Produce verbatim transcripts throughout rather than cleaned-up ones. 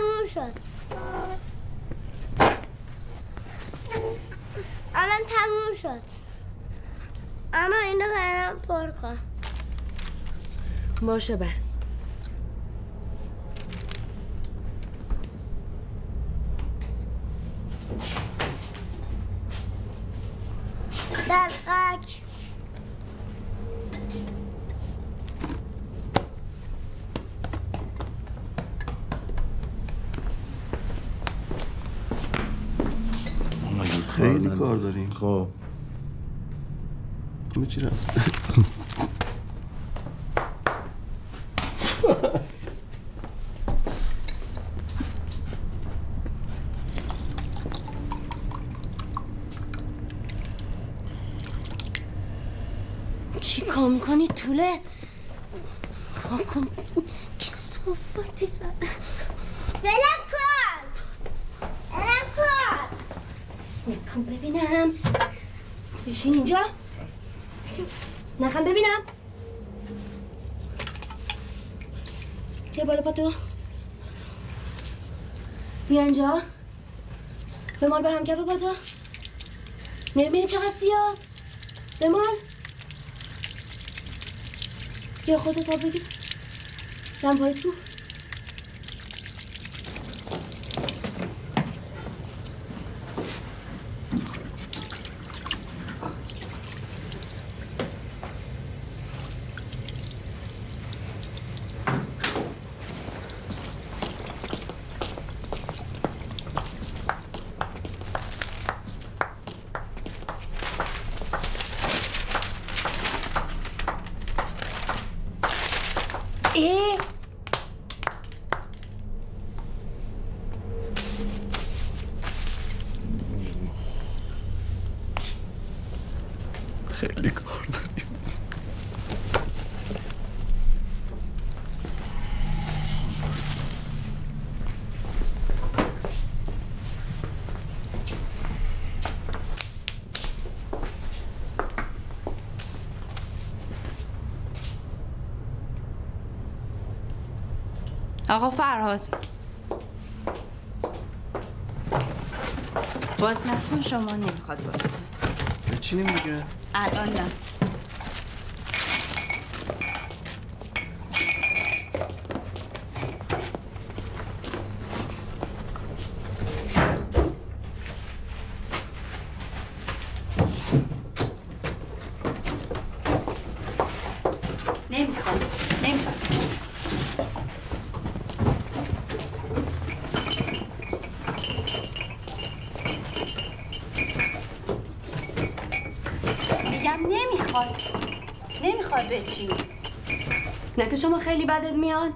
تموم شد. الان تموم شد. اما اینو برام پر کن. باشه بعد. دلقک. خیلی کار داریم. خب همه چی رفت. چی کار میکنی طوله؟ کار کن که صفتی زد. بلم کن. بلم کن. نکن ببینم. بشین اینجا. نخم ببینم. بیا بالا پاتو. بیا اینجا. بمال به هم کف پاتو. میبینی چقدر سیاه؟ بمال. بیا خودت تا بگیر. دم پای تو. ای خیلی کار داریم. آقا فرهاد باز نکن. شما نمیخواد باز کن. چی نمیگه؟ الان نه. نمیخواد نمیخواد. نمیخواد نمیخواد بچین. نه که شما خیلی بدت میاد.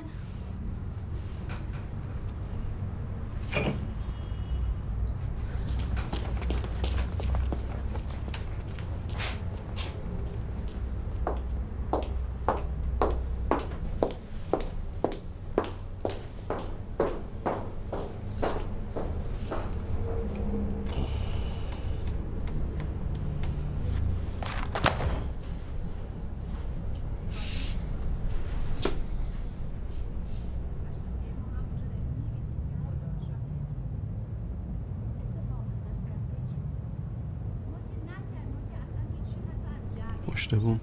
مشتبه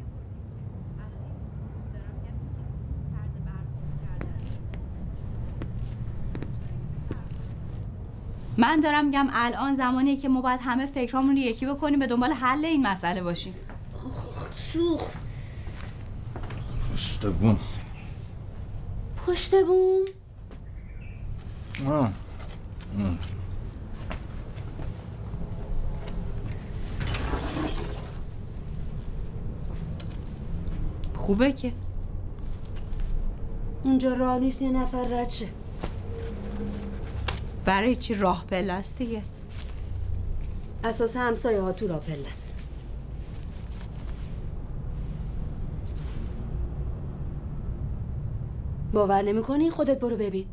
من دارم میگم الان زمانیه که ما باید همه فکرامون رو یکی بکنیم به دنبال حل این مسئله باشیم. آخ سوخت. پشت بوم. پشت بوم. آه. آه. خوبه که اونجا راه نیست یه نفر رد شه. برای چی؟ راه پله است دیگه. اساس همسایه ها تو راه پله است. باور نمی کنی؟ خودت برو ببین.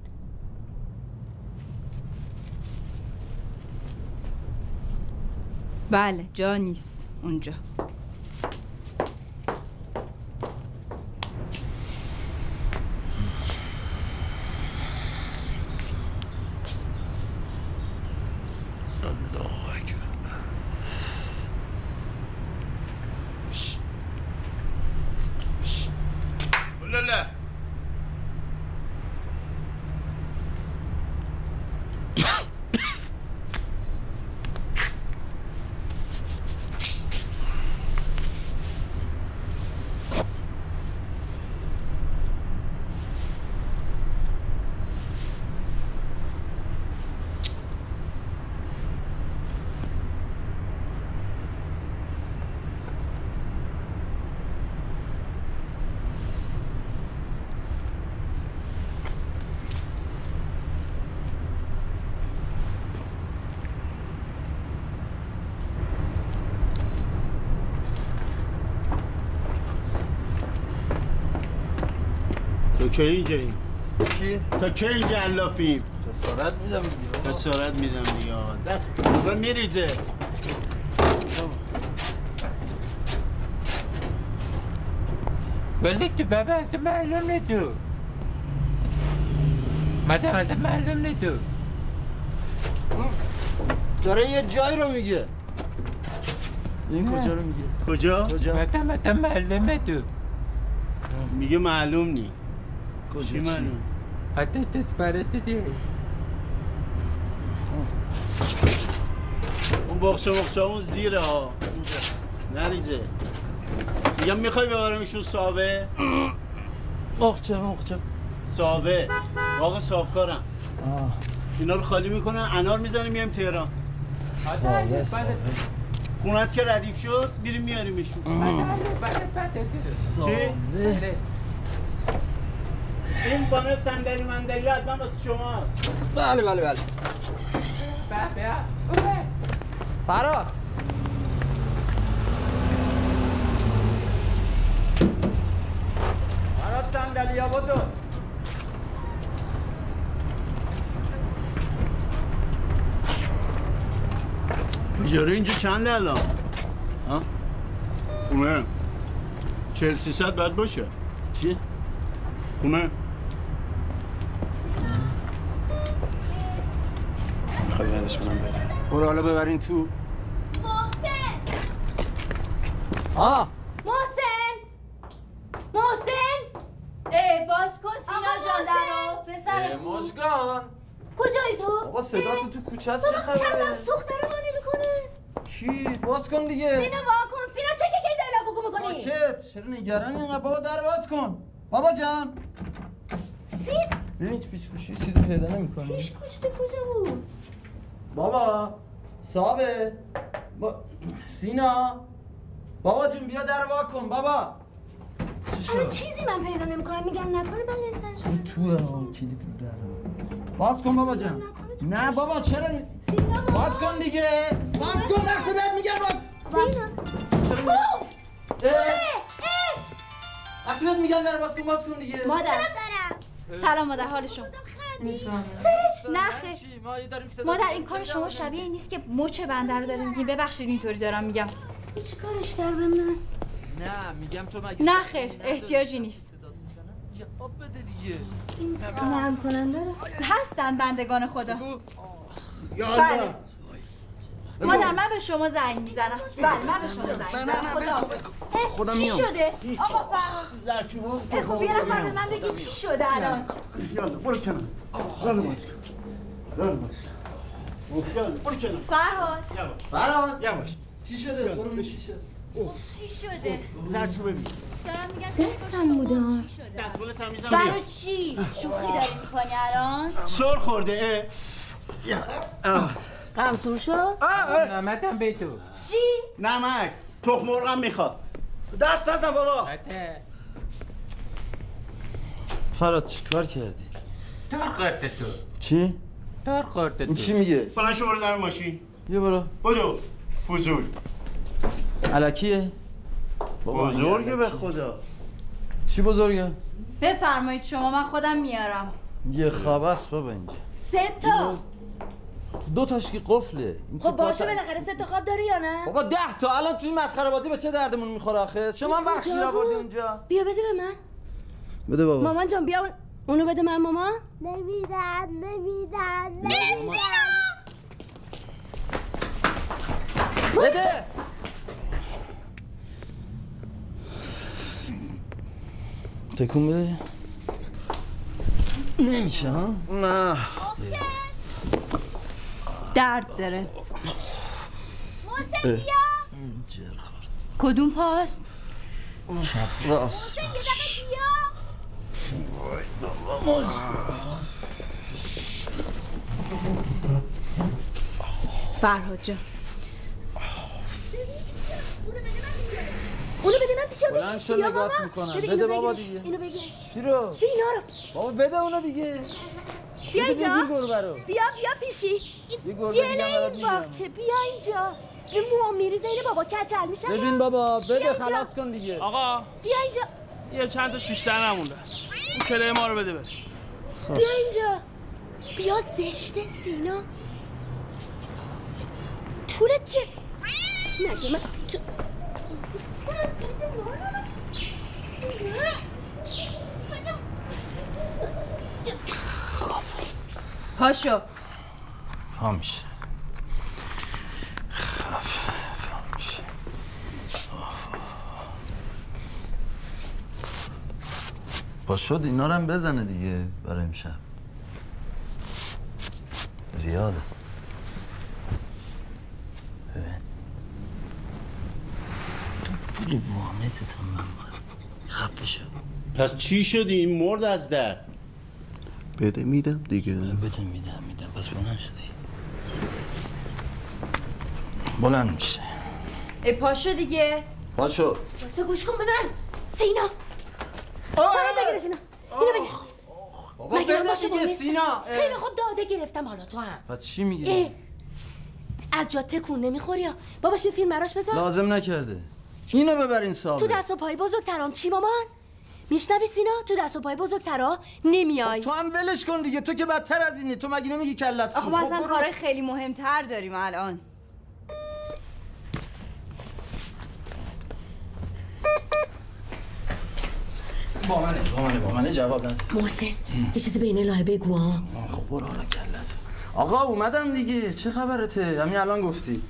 بله جا نیست اونجا. تا کی اینجایی؟ چی؟ تا کی اینجا علافیم؟ جسارت میدم دیگه. جسارت میدم دیگه. دست رو میریزه. ولی تو بابا از معلوم ندو. مادر از معلوم ندو. داره یه جای رو میگه. این کجا رو میگه؟ کجا؟ کجا؟ مادر مادر معلوم ندو. میگه معلوم نی. کجا چی معلوم؟ حتی تو برات دیگه. اون باخچه باخچه اون زیره ها. نریزه. میگم میخوای ببرمشون ساوه؟ باخچه باخچه. ساوه. واقع صاحبکارم. اینا رو خالی میکنن انار میزنیم میایم تهران. ساوه ساوه. خونت که ردیف شد میریم میاریمشون. چی؟ این بانه صندلی مندلی حتما واسه شما. بله بله بله. فراد. فراد صندلی ها بدو. اجاره اینجا چنده الان؟ ها؟ خونه چهل سیصد باید باشه. چی؟ خونه میخوای بعدش کنم بره. برو حالا ببرین تو. محسن آه محسن محسن ای باز کن سینا جان درو پسر خوب مژگان. کجایی تو؟ بابا صدا تو تو کوچه است چه بابا خبره؟ کلم سوخته رو مانی میکنه کی؟ باز کن دیگه. سینا وا کن سینا چه که کی دایلا بگو میکنی؟ ساکت. چرا نگرانی اینقدر؟ بابا در باز کن. بابا جان. سین ببین چه پیچ کوشی چیزی پیدا نمی‌کنی. پیش کشته کجا بود؟ بابا صابه با... سینا بابا جون بیا در وا کن بابا. چی هر شد؟ چیزی من پیدا نمیکنم میگم نکنه بله سرش این توه ها کلید رو در باز کن بابا جان. نه بابا چرا سینا باز کن دیگه. باز کن وقتی بهت میگم باز. سینا چرا اوف وقتی بهت میگم در باز کن باز کن دیگه. مادر سلام مادر حال شما نخه مادر این کار شما شبیه این نیست که مچ بنده رو داریم میگیم. ببخشید اینطوری دارم میگم. چی کارش کردم من؟ نه میگم تو مگه نه خیر احتیاجی نیست. جواب بده دیگه. این نرم کننده رو هستن بندگان خدا. بله. بله مادر من به شما زنگ میزنم. بله من به شما زنگ میزنم. خدا خودم چی میام. شده؟ آقا فرهاد خب یه نفر به من بگی چی شده الان؟ یالا برو کنار. برو باز کن. برو باز کن. برو کنار. فرهاد یواش. فراد یواش. چی شده؟ برو چی شده؟ چی شده؟ زرچو ببین. دارم میگم دستم بوده چی شده؟ دستمال تمیزم برای بیا. چی؟ شوخی داری میکنی الان؟ سر خورده اه. قمصور شد؟ نمتم به تو. چی؟ نمک. تخم مرغم میخواد. دست نزن بابا. حتی فراد چیکار کردی؟ تار خورده تو. چی؟ تار خورده این تو. چی میگه؟ بلند شو برو در ماشین. بیا برو. بدو. فضول. الکیه؟ بزرگه به خدا. چی بزرگه؟ بفرمایید شما من خودم میارم. یه خواب است بابا اینجا. سه تا دو تاش که قفله. این خب که باشه پات- بالاخره سه تا خواب داری یا نه؟ بابا ده تا الان توی مسخره بازی به چه دردمون میخوره آخه؟ شما هم وقت کجا گیر آوردی بود؟ اونجا. بیا بده به من بده بابا. مامان جان بیا اون... اونو بده من مامان نمیدن نمیدن نمیدن بده. تکون بده. نمیشه ها؟ نه. درد داره. محسن بیا جر خورد. کدوم پاست؟ راست. محسن یه دقیقه بیا فرهاد جان اونو بده من پیشم بلند شو بیا نگات بابا. میکنم. بده بده اینو بابا بگیرش. دیگه. اینو بگیرش چی رو؟ اینا رو بابا بده اونو دیگه. بیا بده اینجا بگیر گربه رو. بیا بیا پیشی یه گربه یه دیگه هم برات این میگیرم. باغچه بیا اینجا به موام میریزه اینو بابا کچل میشه ببین بابا بده اینجا. خلاص کن دیگه. آقا بیا اینجا یه چند تاش بیشتر نمونده. کله ما رو بده بره. بیا اینجا. بیا زشته سینا. طولت چه؟ نگه من تو... پاشو. پا میشه. خب پا میشه. پا شد اینا رو هم بزنه دیگه برای امشب. زیاده. ببین. تو پول محمدتون من خفه شد. پس چی شدی این مرد از در؟ بده میدم دیگه. بده میدم میدم پس بلند شدی. بلند میشه. ای پاشو دیگه. پاشو. واسه گوش کن به من. سینا. برو بگیرش اینا. اینو بگیر. بابا مگه من بده باشه دیگه با سینا. خیلی خوب داده گرفتم حالا تو هم. پس چی میگی؟ اه. از جا تکون نمیخوری یا باباش این فیلم براش بذار. لازم نکرده. اینو ببرین صاحب. تو دست و پای بزرگترام چی مامان؟ میشنوی سینا؟ تو دست و پای بزرگترا نمیای. تو هم ولش کن دیگه. تو که بدتر از اینی. تو مگه نمیگی کلت سوخت؟ آخه ما اصلا کارهای خیلی مهمتر داریم الان. با منه با منه با منه جواب نده. محسن یه چیزی بین الهه بگو ها. خب برو حالا کلت. آقا اومدم دیگه. چه خبرته؟ همین الان گفتی.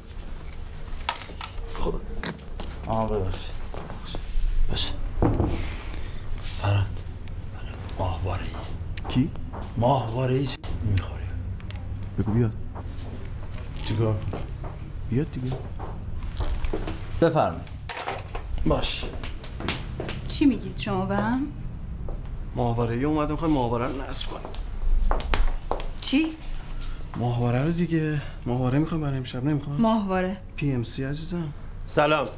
خب آه ببخشید. باشه. فراد. ماهواره ای. کی؟ ماهواره ای میخوری. بگو بیاد. چیکار؟ بیاد دیگه. بفرمایید. باش. چی میگید شما به هم؟ ماهواره ای اومدم خواهی ماهواره رو نصب کنم. چی؟ ماهواره رو دیگه. ماهواره میخوام برای امشب نمیخوام. ماهواره. پی ام سی عزیزم. سلام.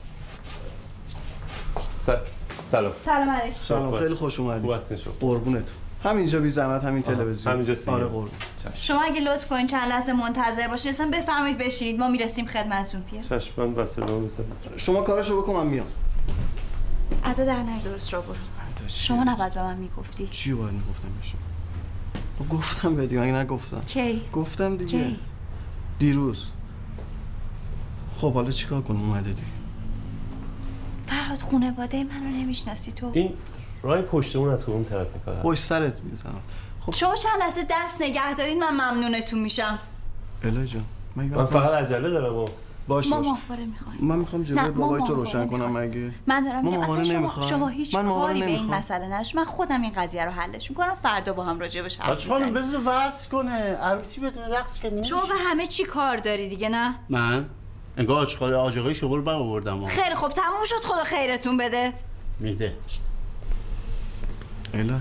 س... سلام. سلام علیکم. سلام خیلی خوش اومدید. خوب هستین شما؟ قربونت. همینجا بی زحمت همین تلویزیون. همینجا سینه. آره قربون. شما اگه لطف کنین چند لحظه منتظر باشید اصلا بفرمایید بشینید ما میرسیم خدمتتون. پیر. چشم من واسه میسم. شما کارشو بکن من میام. ادا در نهی درست رو برو. شما نباید به من میگفتی. چی باید میگفتم به شما؟ گفتم به دیگه. مگه نگفتم؟ کی؟ گفتم دیگه. کی؟ دیروز. خب حالا چیکار کنم اومده دیگه؟ فرهاد خانواده منو نمیشناسی تو. این راه پشتمون از کدوم طرفه فقط؟ پشت سرت میزنم. خب شما چند لحظه دست نگه دارید من ممنونتون میشم. الهی جان من فقط عجله دارم و باش ما باش. ماهواره میخوایم. من میخوام جلوی بابای تو روشن کنم مگه. من دارم ما میگم اصلا ماهواره شما, نمیخوایم. شما هیچ من ماهواره کاری به این نمیخوام. مسئله نش. من خودم این قضیه رو حلش میکنم فردا با هم راجع بهش حرف آج خانم میزنیم. بذار وصل کنه. عروسی بدون رقص که نمیشه. شما به همه چی کار داری دیگه نه؟ من انگار آج خاله آج آقای شما رو برآوردم. خیلی خوب تموم شد خدا خیرتون بده. میده. الهه.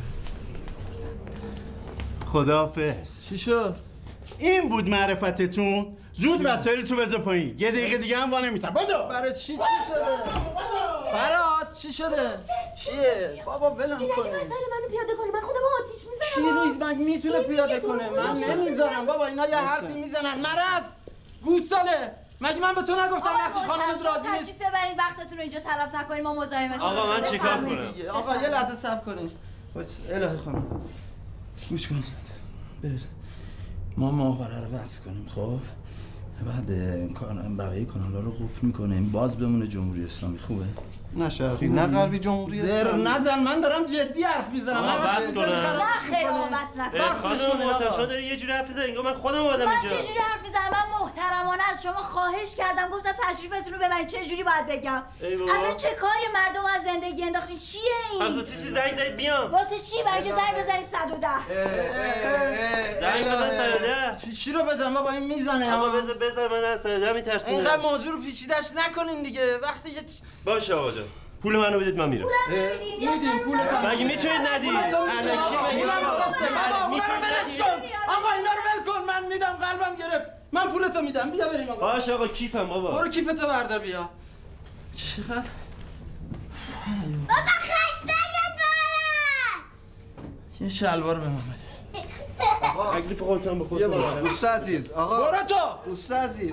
خداحافظ. چی شد؟ این بود معرفتتون. زود وسایل تو بذار پایین. یه دقیقه دیگه هم وانه میسم. بدو. برای چی چی شده؟ فراد چی شده؟ چیه؟ بابا ولم این کن. اگه مسائل منو پیاده کنی من خودم آتیش چی میزنم. روی من میتونه پیاده کنه؟ من نمیذارم بابا اینا یه حرفی میزنن. مرض گوساله. مگه من به تو نگفتم وقتی خانمت راضی نیست؟ تشریف ببرید وقتتون رو اینجا تلف نکنید ما مزاحمتون. آقا من چیکار کنم؟ آقا یه لحظه صبر کنید. بس الهی خانم. گوش کن. بر. ما ماهواره رو وصل کنیم خب؟ بعد کانال بقیه کانالا رو قفل میکنیم باز بمونه جمهوری اسلامی. خوبه؟ نه شرقی نه غربی جمهوری زر اسلامی. نزن من دارم جدی حرف میزنم. آقا بس کنه. نه خیر آقا بس نکن. خانم محترم شما داری یه جوری حرف میزنی انگار من خودم اومدم من اینجا. چه جوری حرف میزنم؟ من محترمانه از شما خواهش کردم گفتم تشریفتون رو ببرید. چه جوری باید بگم؟ اصلا چه کاری مردم از زندگی انداختین؟ چیه این؟ واسه چی زنگ زدید بیام؟ واسه چی؟ برای که زنگ بزنیم صد و ده. زنگ بزن صد و ده. چی چی رو بزن بابا این میزنه. آقا بذار بذار من از صد و ده میترسم. اینقدر موضوع رو پیچیده‌اش نکنین دیگه. وقتی یه باشه آقا جان. پول منو بدید من میرم. میدیم پولت. مگه میتونید ندید؟ الکی مگه آقا آقا اینا رو ول کن. من میدم قلبم گرفت. من پولتو میدم. بیا بریم آقا. باشه آقا کیفم بابا. برو کیفتو بردار بیا. چقدر بابا خستگت بارد. یه شلوار به من بده. تکلیف خودتون به یه خودتون. بار دوست عزیز آقا. برو تو. دوست عزیز.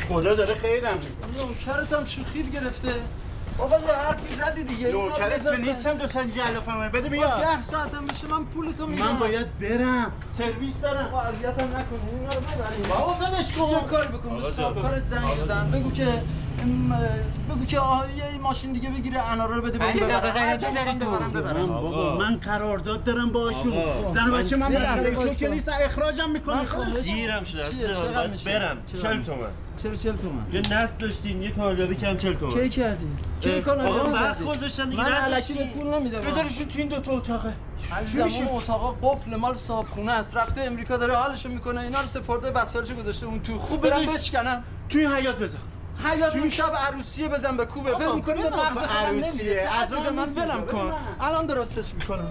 خدا داره خیرم میکنه. نوکرتم شوخید گرفته. بابا یه حرفی زدی دیگه. نوکرت که نیستم دو ساعت جلافم بده بیا. ده ساعتم میشه من پولتو میدم. من باید برم سرویس دارم. بابا اذیتم نکنی اینا رو ببریم. بابا ولش کن. یه کاری بکن به صاحبکارت زنگ بزن بگو که بگو که آها یه ماشین دیگه بگیره انارا رو بده بهم ببرم. ببرم ببرم. بابا من قرارداد دارم باشون. زن و بچه من مسئله تو که نیست اخراجم میکنه. گیرم شده باید برم. چهل تومن. چرا چهل تومن؟ یه نصب داشتین یه کامیابی کم چهل تومن. کی کردی؟ کی کامیابی آقا کردی؟ وقت گذاشتن دیگه من نصب الکی به پول نمیدم. بذارشون تو این دو تا اتاقه. عزیزم اون اتاقا قفل مال صاحبخونه است. رفته امریکا داره حالشو میکنه. اینا رو سپرده وسایلشو گذاشته اون تو. خوب برم بشکنم. توی حیاط بذار. حیاط اون شب عروسیه بزن به کوبه. فکر می‌کنی به مغز خودم نمیرسه. عزیزم من ولم کن. الان درستش میکنم.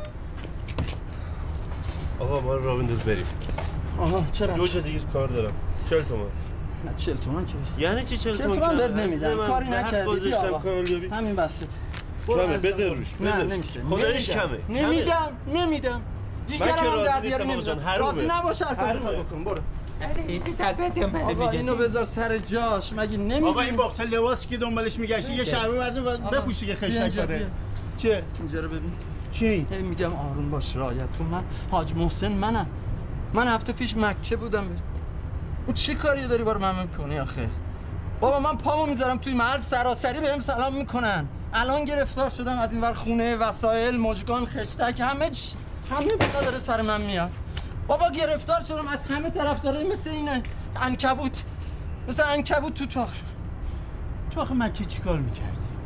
آقا ما رو بنداز بریم. آها چرا؟ دو جا دیگه کار دارم. چهل تومن. نه چهل تومن که. یعنی چی چهل تومن؟ چهل تومن بهت نمیدم. کاری نکردی بیا آقا. همین بسته. کمه بذار روش. نه نمیشه. خداییش کمه. نمیدم نمیدم. جیگرم در بیاری نمیدم. راضی نباش هر کاری بکن برو. آقا اینو بذار سر جاش مگه نمیدونی؟ بابا این باکس لباسی که دنبالش میگشتی یه شلوار برده بپوشی که خشک داره. چه؟ اینجا رو ببین. چی؟ هی میگم آروم باش رعایت کن. من حاج محسن منم. من هفته پیش مکه بودم. اون چی کاری داری بار من میکنی آخه؟ بابا من پامو میذارم توی محل سراسری بهم سلام میکنن. الان گرفتار شدم از این ور خونه وسایل مژگان خشتک همه چی همه بلا داره سر من میاد. بابا گرفتار شدم از همه طرف داره مثل اینه عنکبوت مثل عنکبوت تو تار. تو آخه مکه چی کار میکردی؟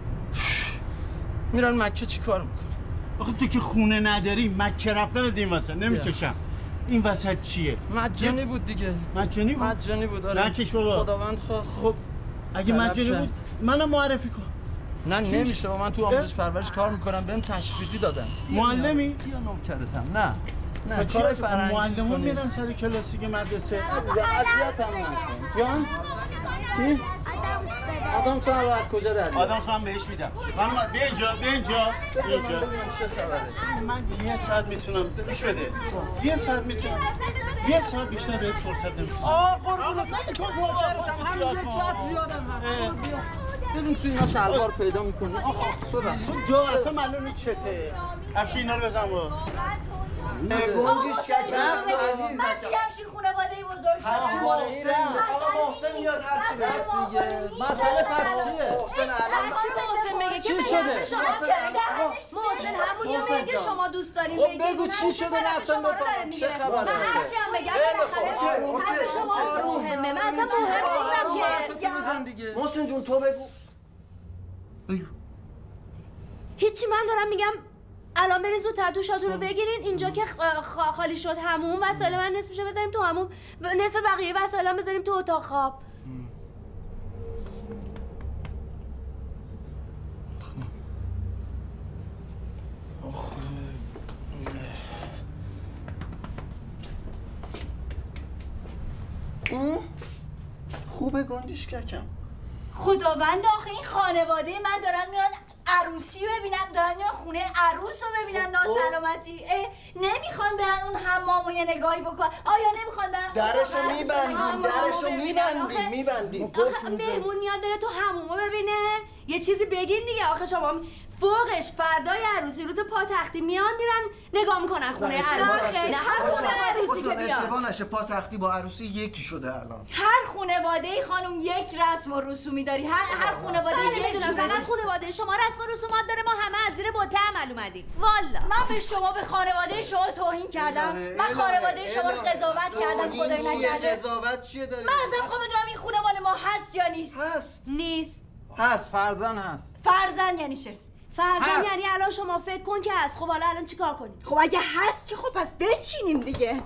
میرن مکه چی کار میکنی؟ آخه تو که خونه نداری مکه رفتن دین واسه نمیکشم. این وسط چیه؟ مجانی بود دیگه. مجانی بود؟ مجانی بود آره. نکش بابا. خداوند خواست. خب اگه مجانی بود منو معرفی کن. نه نمیشه با من تو آموزش پرورش کار میکنم بهم تشویقی دادن. معلمی؟ یا نوکرتم نه. نه کار کار فرهنگی معلمون میرن سر کلاسیک مدرسه. عزیزم اذیتم نکن. جان؟ چی؟ آدم سوال از کجا در آدم سوال بهش میدم. خانم بیا اینجا بیا اینجا اینجا. من یه ساعت میتونم گوش بده. یه ساعت میتونم. یه ساعت بیشتر بهت فرصت نمیدم. آ قربونت من تو نوکرتم هم یک ساعت زیادم هست. ببین تو اینا شلوار پیدا میکنی. آخ ببخش. دو اصلا معلومه چته. افشی اینا رو بزن با. گنجیش ککم عزیز. من توی همچین خانواده بزرگ شدم. آقا محسن میاد هر چی رفت دیگه. مسئله پس چیه؟ محسن الان چی محسن بگه که چی شده؟ شما محسن همونیه میگه که شما دوست دارین خب بگو چی شده من اصلا بفهمم چه خبره؟ من هرچی هم بگم بالاخره حرف شما مهمه. من اصلا مهم نیستم که بزن دیگه. محسن جون تو بگو. بگو. هیچی من دارم میگم الان برین زودتر دوشاتون رو بگیرین. اینجا که خالی شد هموم وسایل من نصفشو بذاریم تو هموم نصف بقیه وسایلم بذاریم تو اتاق خواب. خوبه گندیش ککم. خداوند آخه این خانواده من دارن میرن عروسی ببینن دارن میرن خونه عروس رو ببینن ناسلامتی. نمیخوان برن اون حمام و یه نگاهی بکن. آیا نمیخوان برن درشو میبندیم درشو میبندیم میبندیم. آخه مهمون میاد بره تو حمومو ببینه یه چیزی بگین دیگه. آخه شما فوقش فردای عروسی روز پاتختی میان میرن نگاه میکنن خونه عروسی. نه هر خونه عروسی که بیاد اشتباه نشه پاتختی با عروسی یکی شده الان. هر خانواده خانم یک رسم و رسومی داری. هر هر خانواده بله میدونم فقط خانواده شما رسم و رسومات داره. ما همه از زیر بوته عمل اومدیم. والا من به شما به خانواده شما توهین کردم. من خانواده شما رو قضاوت کردم خدای نکرده. قضاوت چیه داری؟ من اصلا میخوام بدونم این خونه مال ما هست یا نیست. هست نیست. هست فرزن هست. فرزن یعنی چه؟ فرزن یعنی الان شما فکر کن که هست. خب حالا الان چیکار کنیم؟ خب اگه هست که خب پس بچینیم دیگه.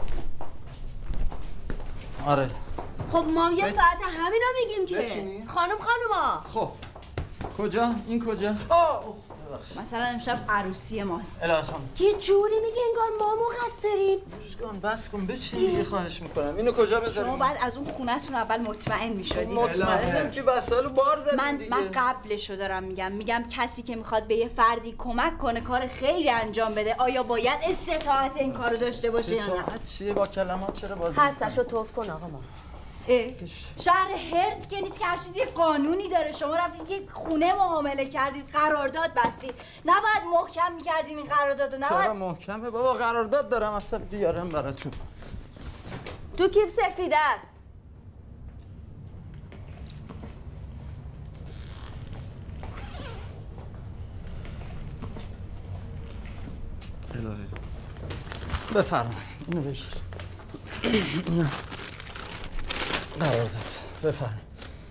آره خب ما یه ساعت همینا میگیم که بچینیم؟ خانم خانوما. خب کجا؟ این کجا؟ مثلا امشب عروسی ماست. الهی خانم یه جوری میگه انگار ما مقصریم. بوشگان بس کن بچین دیگه خواهش میکنم. اینو کجا بذاریم؟ شما بعد از اون خونتون اول مطمئن میشدید. مطمئنم که وسایل بار زدیم من دیگه. من قبلشو دارم میگم. میگم کسی که میخواد به یه فردی کمک کنه کار خیری انجام بده آیا باید استطاعت این کارو داشته باشه یا نه؟ چیه با کلمات چرا بازی؟ هستشو توف کن آقا ماست. شهر هرت که نیست که هر چیزی قانونی داره. شما رفتید یک خونه معامله کردید، قرارداد بستید، نباید محکم میکردیم این قراردادو. نباید. چرا محکمه بابا؟ قرارداد دارم اصلا بیارم براتون. تو کیف سفیده است. الهی بفرمایید اینو بگیر. اینو قرارداد بفرمایید.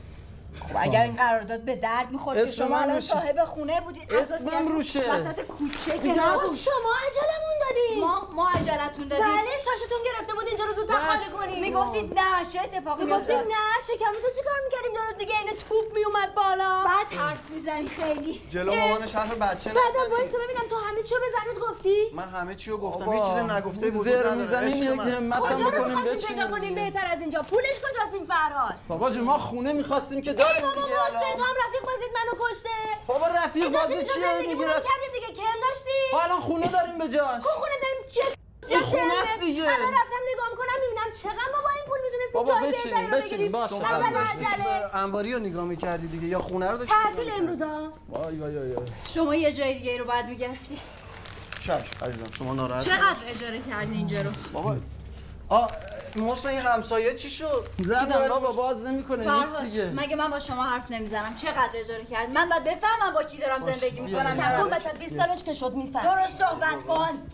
خب اگر این قرارداد به درد می‌خورد که شما الان صاحب خونه بودید، اسمم روشه. وسط کوچه که نبود. شما عجلمون دادید. ما ما عجلتون دادیم. بله شاشتون گرفته بود اینجا رو زودتر خالی کنید. میگفتید نه چه اتفاقی میگفتید نه شکمتو چیکار می‌کردیم دور دیگه این توپ میومد بالا. بعد حرف میزنی خیلی. جلو مامانش حرف بچه نزنی. بعدم وای تو ببینم تو همه چیو بزنید گفتی؟ من همه چیو گفتم، هیچ چیز نگفته وجود زر نداره. میزنیم یک همت هم بکنیم بچینیم. پیدا کنیم بهتر از اینجا. پولش کجاست این فرهاد؟ بابا جون ما خونه می‌خواستیم که داریم دیگه الان. تو هم رفیق بازید منو کشته. بابا رفیق بازی چیه میگیره؟ کردیم دیگه کم داشتی؟ الان خونه داریم به جاش. کو خونه داریم چه این خونه است دیگه. الان رفتم نگاه می‌کنم می‌بینم چقدر ما با این پول می‌تونستیم بابا جای بچینیم بچینیم باشه. عجله عجله. انباری رو نگاه می‌کردی دیگه یا خونه رو داشتی؟ تعطیل امروزا. وای وای وای. شما یه جای دیگه رو بعد می‌گرفتی. چش عزیزم شما ناراحت چقدر اجاره کردین اینجا رو؟ بابا آ محسن این همسایه چی شد؟ زدم بابا باز نمیکنه نیست دیگه. مگه من با شما حرف نمیزنم؟ چقدر اجاره کرد؟ من باید بفهمم با کی دارم زندگی میکنم. سکون بچت بیست سالش که شد میفهم. درست صحبت کن.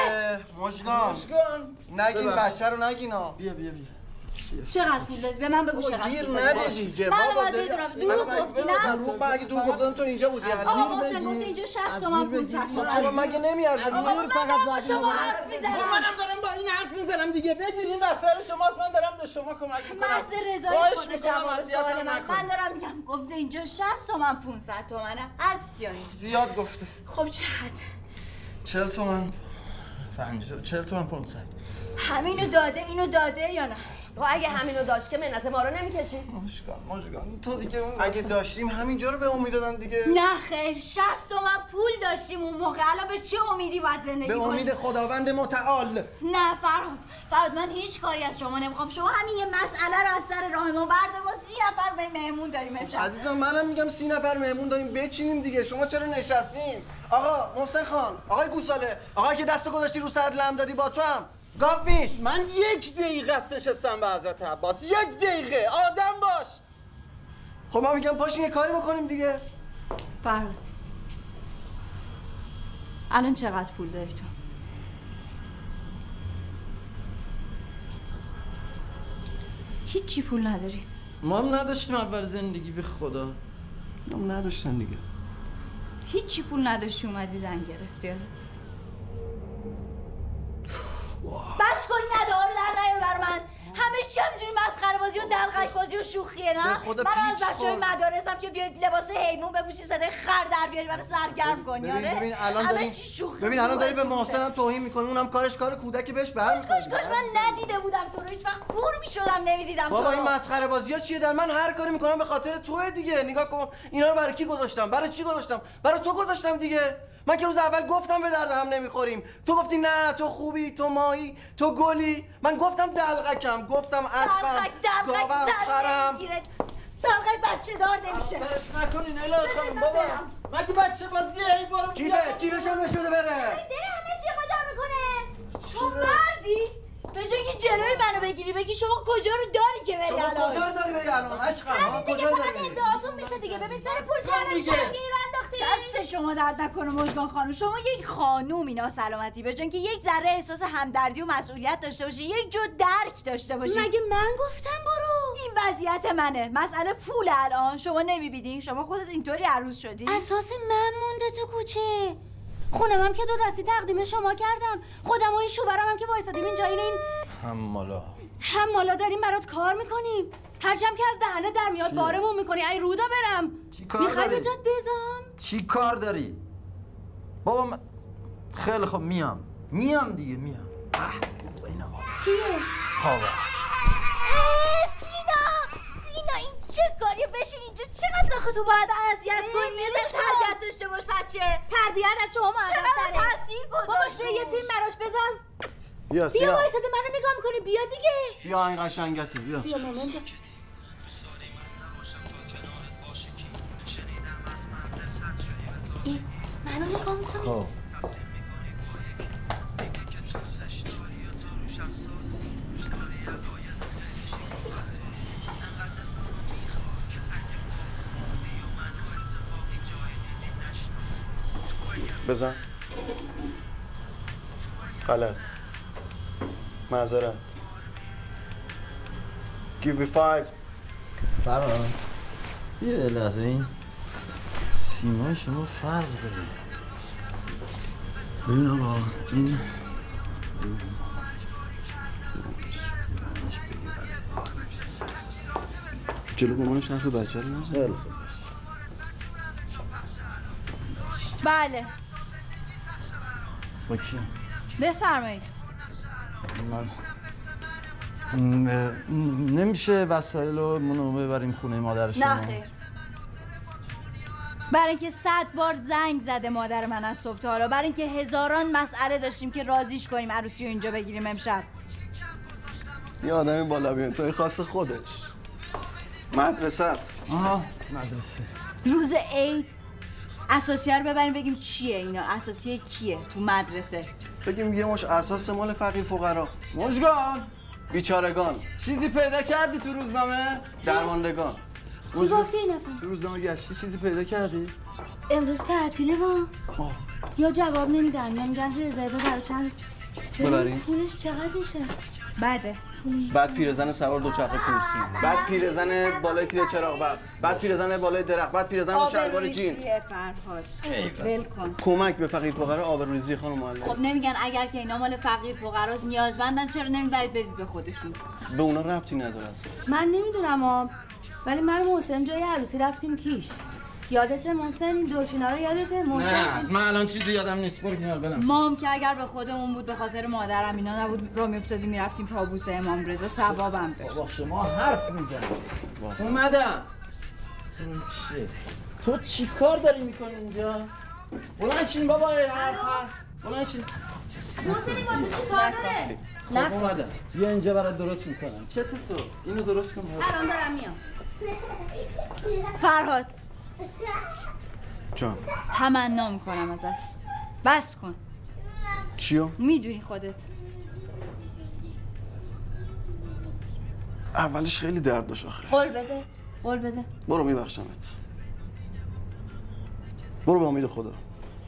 مشگان مشگان نگین بچه رو نگین ها. بیا بیا بیا. چقدر پول دادی؟ به من بگو چقدر گیر پول نده دادی. دیگه من بابا. باید بدونم. دروغ گفتی نه؟ دروغ من اگه دروغ گفتم تو اینجا بودی. آقا محسن گفت اینجا شصت تومن پونصد تومن. آقا مگه نمیارزه؟ آقا من دارم با شما حرف میزنم. منم دارم با این حرف میزنم دیگه. بگیر این وسایل شماست، من دارم به شما کمک میکنم. محض رضای خود جواب سوال من. من دارم میگم گفته اینجا شصت تومن پونصد تومنه. هست یا نیست؟ زیاد گفته. خب چقدر؟ چهل تومن. پنجاه چهل تومن پانصد. همینو داده اینو داده یا نه؟ و اگه همینو داشت که منت ما رو نمیکشی. مشکان مشکان تو دیگه اگه داشتیم همینجا رو به امید دادن دیگه. نه خیر شصت تومن پول داشتیم اون موقع. الان به چه امیدی باید زندگی کنیم؟ به امید خداوند متعال. نه فرهاد فرهاد من هیچ کاری از شما نمیخوام. شما همین یه مسئله رو از سر راه ما بردار. ما سی نفر مهمون داریم امشب. عزیزم منم میگم سی نفر مهمون داریم بچینیم دیگه. شما چرا نشستین؟ آقا محسن خان، آقای گوساله، آقای که دستو گذاشتی رو سرت لم دادی با تو هم گاف میش. من یک دقیقه است نشستم به حضرت عباس. یک دقیقه آدم باش. خب ما میگم پاشین یه کاری بکنیم دیگه. فرهاد الان چقدر پول داری تو؟ هیچی پول نداری؟ ما هم نداشتیم اول زندگی به خدا. هم نداشتن دیگه. هیچی پول نداشتی اومدی زن گرفتی. بس کنی نداره در نیار بر من. همه چی همینجوری مسخره بازی و دلقک بازی و شوخیه نه؟ من از بچهای مدارسم که بیاد لباس حیوان بپوشی صدای خر در بیاری منو سرگرم کنی. ببین آره ببین الان داری ببین الان داری به محسن هم توهین میکنی. اونم کارش کار کودک بهش برمی‌خوره. کاش کاش من ندیده بودم تو رو. هیچ وقت کور میشدم نمیدیدم تو رو. بابا این مسخره بازی‌ها چیه؟ در من هر کاری میکنم به خاطر توئه دیگه. نگاه کن اینا رو برای کی گذاشتم؟ برای چی گذاشتم؟ برای تو گذاشتم دیگه. من که روز اول گفتم به درد هم نمیخوریم. تو گفتی نه تو خوبی، تو ماهی، تو گلی. من گفتم دلقکم، گفتم اسبم، گاوم، خرم. دلقک بچه دار نمیشه. برش نکنین الهی خانم بابا. مگه بچه بازی ای برو کیفه کیفش هم بشه بره. بره همه چی کجا میکنه؟ تو مردی؟ به جای اینکه جلوی منو بگیری بگی شما کجا رو داری که بری الان؟ شما کجا رو داری بری الان؟ عشقم ها کجا کجا داری؟ داری؟ فقط ادعاتون میشه دیگه. ببین سر پول چرا شنگی رو انداختی؟ دست شما درد نکنه مژگان خانم. شما یک خانومی ناسلامتی به جای اینکه یک ذره احساس همدردی و مسئولیت داشته باشی، یک جو درک داشته باشی. مگه من گفتم برو؟ این وضعیت منه. مسئله پول الان. شما نمیبینی؟ شما خودت اینطوری عروس شدی؟ اساس من مونده تو کوچه. خونم هم که دو دستی تقدیم شما کردم. خودم و این شوهرم هم که وایسادیم اینجا این این حمالا حمالا داریم برات کار میکنیم. هرچم که از دهنه در میاد بارمون میکنی. ای رودا برم. میخوای به جات بزام؟ چی کار داری؟ بابا من... خیلی خوب میام میام دیگه میام. اینا بابا کیه؟ خوابه. سینا سینا این چه کاریه؟ بشین اینجا. چقدر داخل تو باید اذیت کنی؟ یه تربیت داشته باش بچه. تربیت از شما چقدر تاثیر گذاشت. باباش به یه فیلم براش بزن. بیا سینا بیا وایساده منو نگاه میکنی بیا دیگه بیا این قشنگتی بیا بیا مامان جان ای منو نگاه میکنی خب بزن غلط معذرت give me five فرار یه لحظه این سیمای شما فرق داره ببین آقا این جلو مامانش حرف بچه رو نزن خیلی خوب بله با کی؟ بفرمایید من نمیشه وسایل رو منو ببریم خونه مادر شما؟ نه خیر برای اینکه صد بار زنگ زده مادر من از صبح تا حالا، برای اینکه هزاران مسئله داشتیم که راضیش کنیم عروسی رو اینجا بگیریم امشب. یه آدمی با لابیرنت‌های خاص خودش. مدرسه آها مدرسه روز عید اساسیه رو ببریم بگیم چیه اینا، اساسیه کیه تو مدرسه، بگیم یه مش اساس مال فقیر فقرا، مژگان بیچارگان. چیزی پیدا کردی تو روزنامه؟ درماندگان. چی گفتی این نفر؟ تو روزنامه گشتی چیزی پیدا کردی؟ امروز تعطیله ما یا جواب نمیدن یا میگن رزرو برای چند روز. ببریم پولش چقدر میشه؟ بده بعد پیرزن سوار دوچرخه کرسی، بعد پیرزن بالای تیر چراغ برق، بعد پیرزن بالای درخت، بعد پیرزن با شلوار جین. فرهاد ول کن. کمک به فقیر فقرا آبروریزی خانم معلم. خب نمیگن اگر که اینا مال فقیر فقراست نیازمندن چرا نمیبرید بدید به خودشون؟ به اونا ربطی نداره اصلا. من نمیدونم ها، ولی من و محسن جای عروسی رفتیم کیش. یادته محسن این دلفینا رو یادته محسن؟ نه من الان چیزی یادم نیست. برو کنار برم. مام که اگر به خودمون بود به خاطر مادرم اینا نبود را میافتادیم میرفتیم پابوس امام رضا ثوابم داشت. با شما حرف میزنی. اومدم. چی؟ تو چی کار داری میکنی اینجا؟ بلند شین بابا حرف حرف. بلند شین. محسنی با تو چی کار داره؟ خب اومدم. بیا اینجا برات درست میکنم. چته تو؟ اینو درست کن. الان دارم میام. فرهاد جان تمنا میکنم ازت بس کن. چیو؟ میدونی خودت اولش خیلی درد داشت آخه. قول بده قول بده. برو میبخشمت. برو به امید خدا.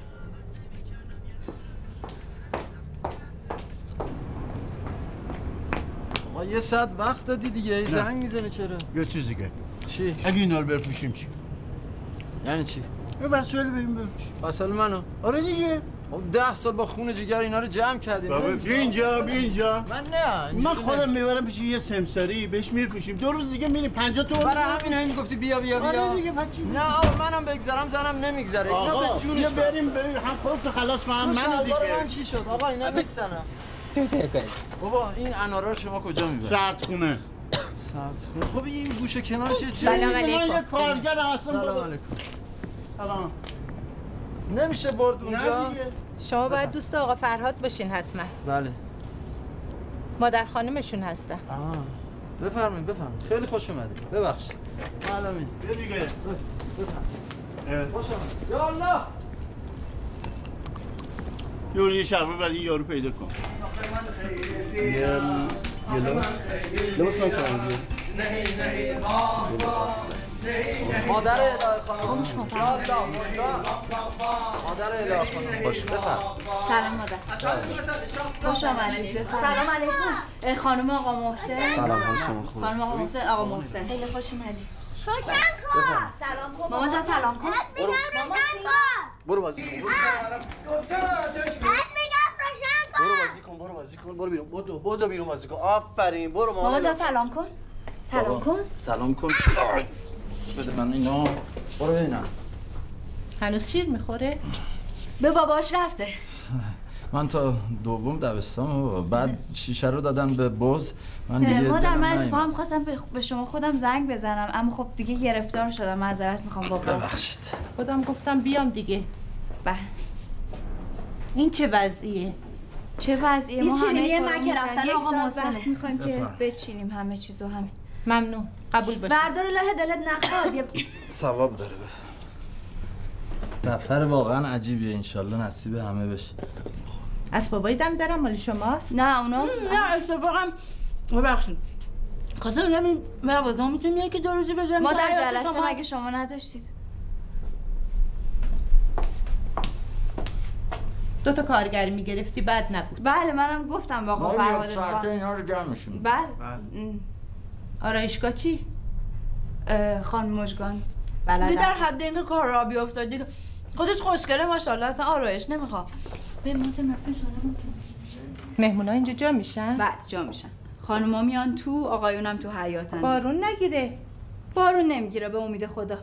آقا یه ساعت وقت دادی دیگه. زنگ میزنی چرا؟ یه چیزی که چی؟ اگه اینا رو بفروشیم چی؟ یعنی چی؟ یه وسایل بریم بفروشیم. وسایل منو؟ آره دیگه. ده سال با خون جگر اینا رو جمع کردیم. بابا بیا اینجا بیا اینجا. من نه من خودم میبرم پیش یه سمساری بهش میفروشیم. دو روز دیگه میریم پنجاه تومن. برای همین همین گفتی بیا بیا بیا. آره دیگه بچی. نه آقا منم بگذرم زنم نمیگذره. اینا به جونش. بیا بریم بریم هم خودت خلاص کنم من دیگه. من چی شد؟ آقا اینا نیستن. بابا این انارا رو شما کجا میبرید؟ سرد خونه. سرد خونه. خب این گوشه کنارش چه؟ سلام علیکم. من یه کارگر هستم. سلام علیکم. سلام. نمیشه برد اونجا؟ شما باید دوست آقا فرهاد باشین حتما. بله. مادر خانمشون هستن. آه. بفرمایید بفرمایید. خیلی خوش اومدید. ببخشید. معلومه. بیا دیگه. بفرمایید. خوش اومدید. یا الله. یورو یه شربه برای یارو پیدا کن. یه یه لباس لباس من چند دیگه. مادر الهه خانم. خاموش کن یا الله. مادر الهه خانم. باشه بفرمایید. سلام مادر. خوش آمدید. سلام علیکم. خانم آقا محسن. سلام حال شما خوبه؟ خانم آقا محسن آقا محسن. خیلی خوش اومدی. روشن کن. سلام کن. مامان جان سلام کن. میگم روشن کن. برو بازی کن. برو میگم روشن کن. برو بازی کن. برو بازی کن. برو بیرون. بدو بدو بیرون بازی کن. آفرین. برو مامان. مامان جان سلام کن. سلام کن. سلام کن. بده من اینا. برو ببینم. هنوز شیر میخوره؟ به باباش رفته. من تا دوم دبستان و بعد شیشه رو دادن به بز. من دیگه مادر من دلم اتفاقا نیومد. می‌خواستم به شما خودم زنگ بزنم اما خب دیگه گرفتار شدم. معذرت میخوام بابا. ببخشید. خودم گفتم بیام دیگه. بله. این چه وضعیه؟ چه وضعیه؟ ما هیچی همه دیگه کارو مکه رفتن می‌کنیم. آقا یک محسنه. ساعت وقت می‌خوایم که بفرم. بچینیم همه چیزو همین. ممنون قبول باشه. بردار له دلت نخواد یه ثواب داره بفرم. سفر واقعا عجیبیه، انشالله نصیب همه بشه. اسبابای دم درم مال شماست؟ نه اونا نه اتفاقا ببخشید خواستم بگم این مروازه میتونیم یکی دو روزی بزنیم ما تو در حیاط جلسه شما؟ مگه شما نداشتید؟ دو تا کارگر میگرفتی بد نبود. بله منم گفتم با آقا فرهاد ساعته اینا رو جمع میشیم. بله آرایشگاه چی؟ اه، خانم مژگان دیگه بلدم. در حد اینکه کار را بیافتاد دیگه خودش خوشگله ماشاءالله اصلا آرایش نمیخواد به ما سه مفهوم شما مهمونا اینجا جا میشن؟ بله جا میشن. خانوما میان تو، آقایونم تو حیاتن. بارون نگیره. بارون نمیگیره به امید خدا.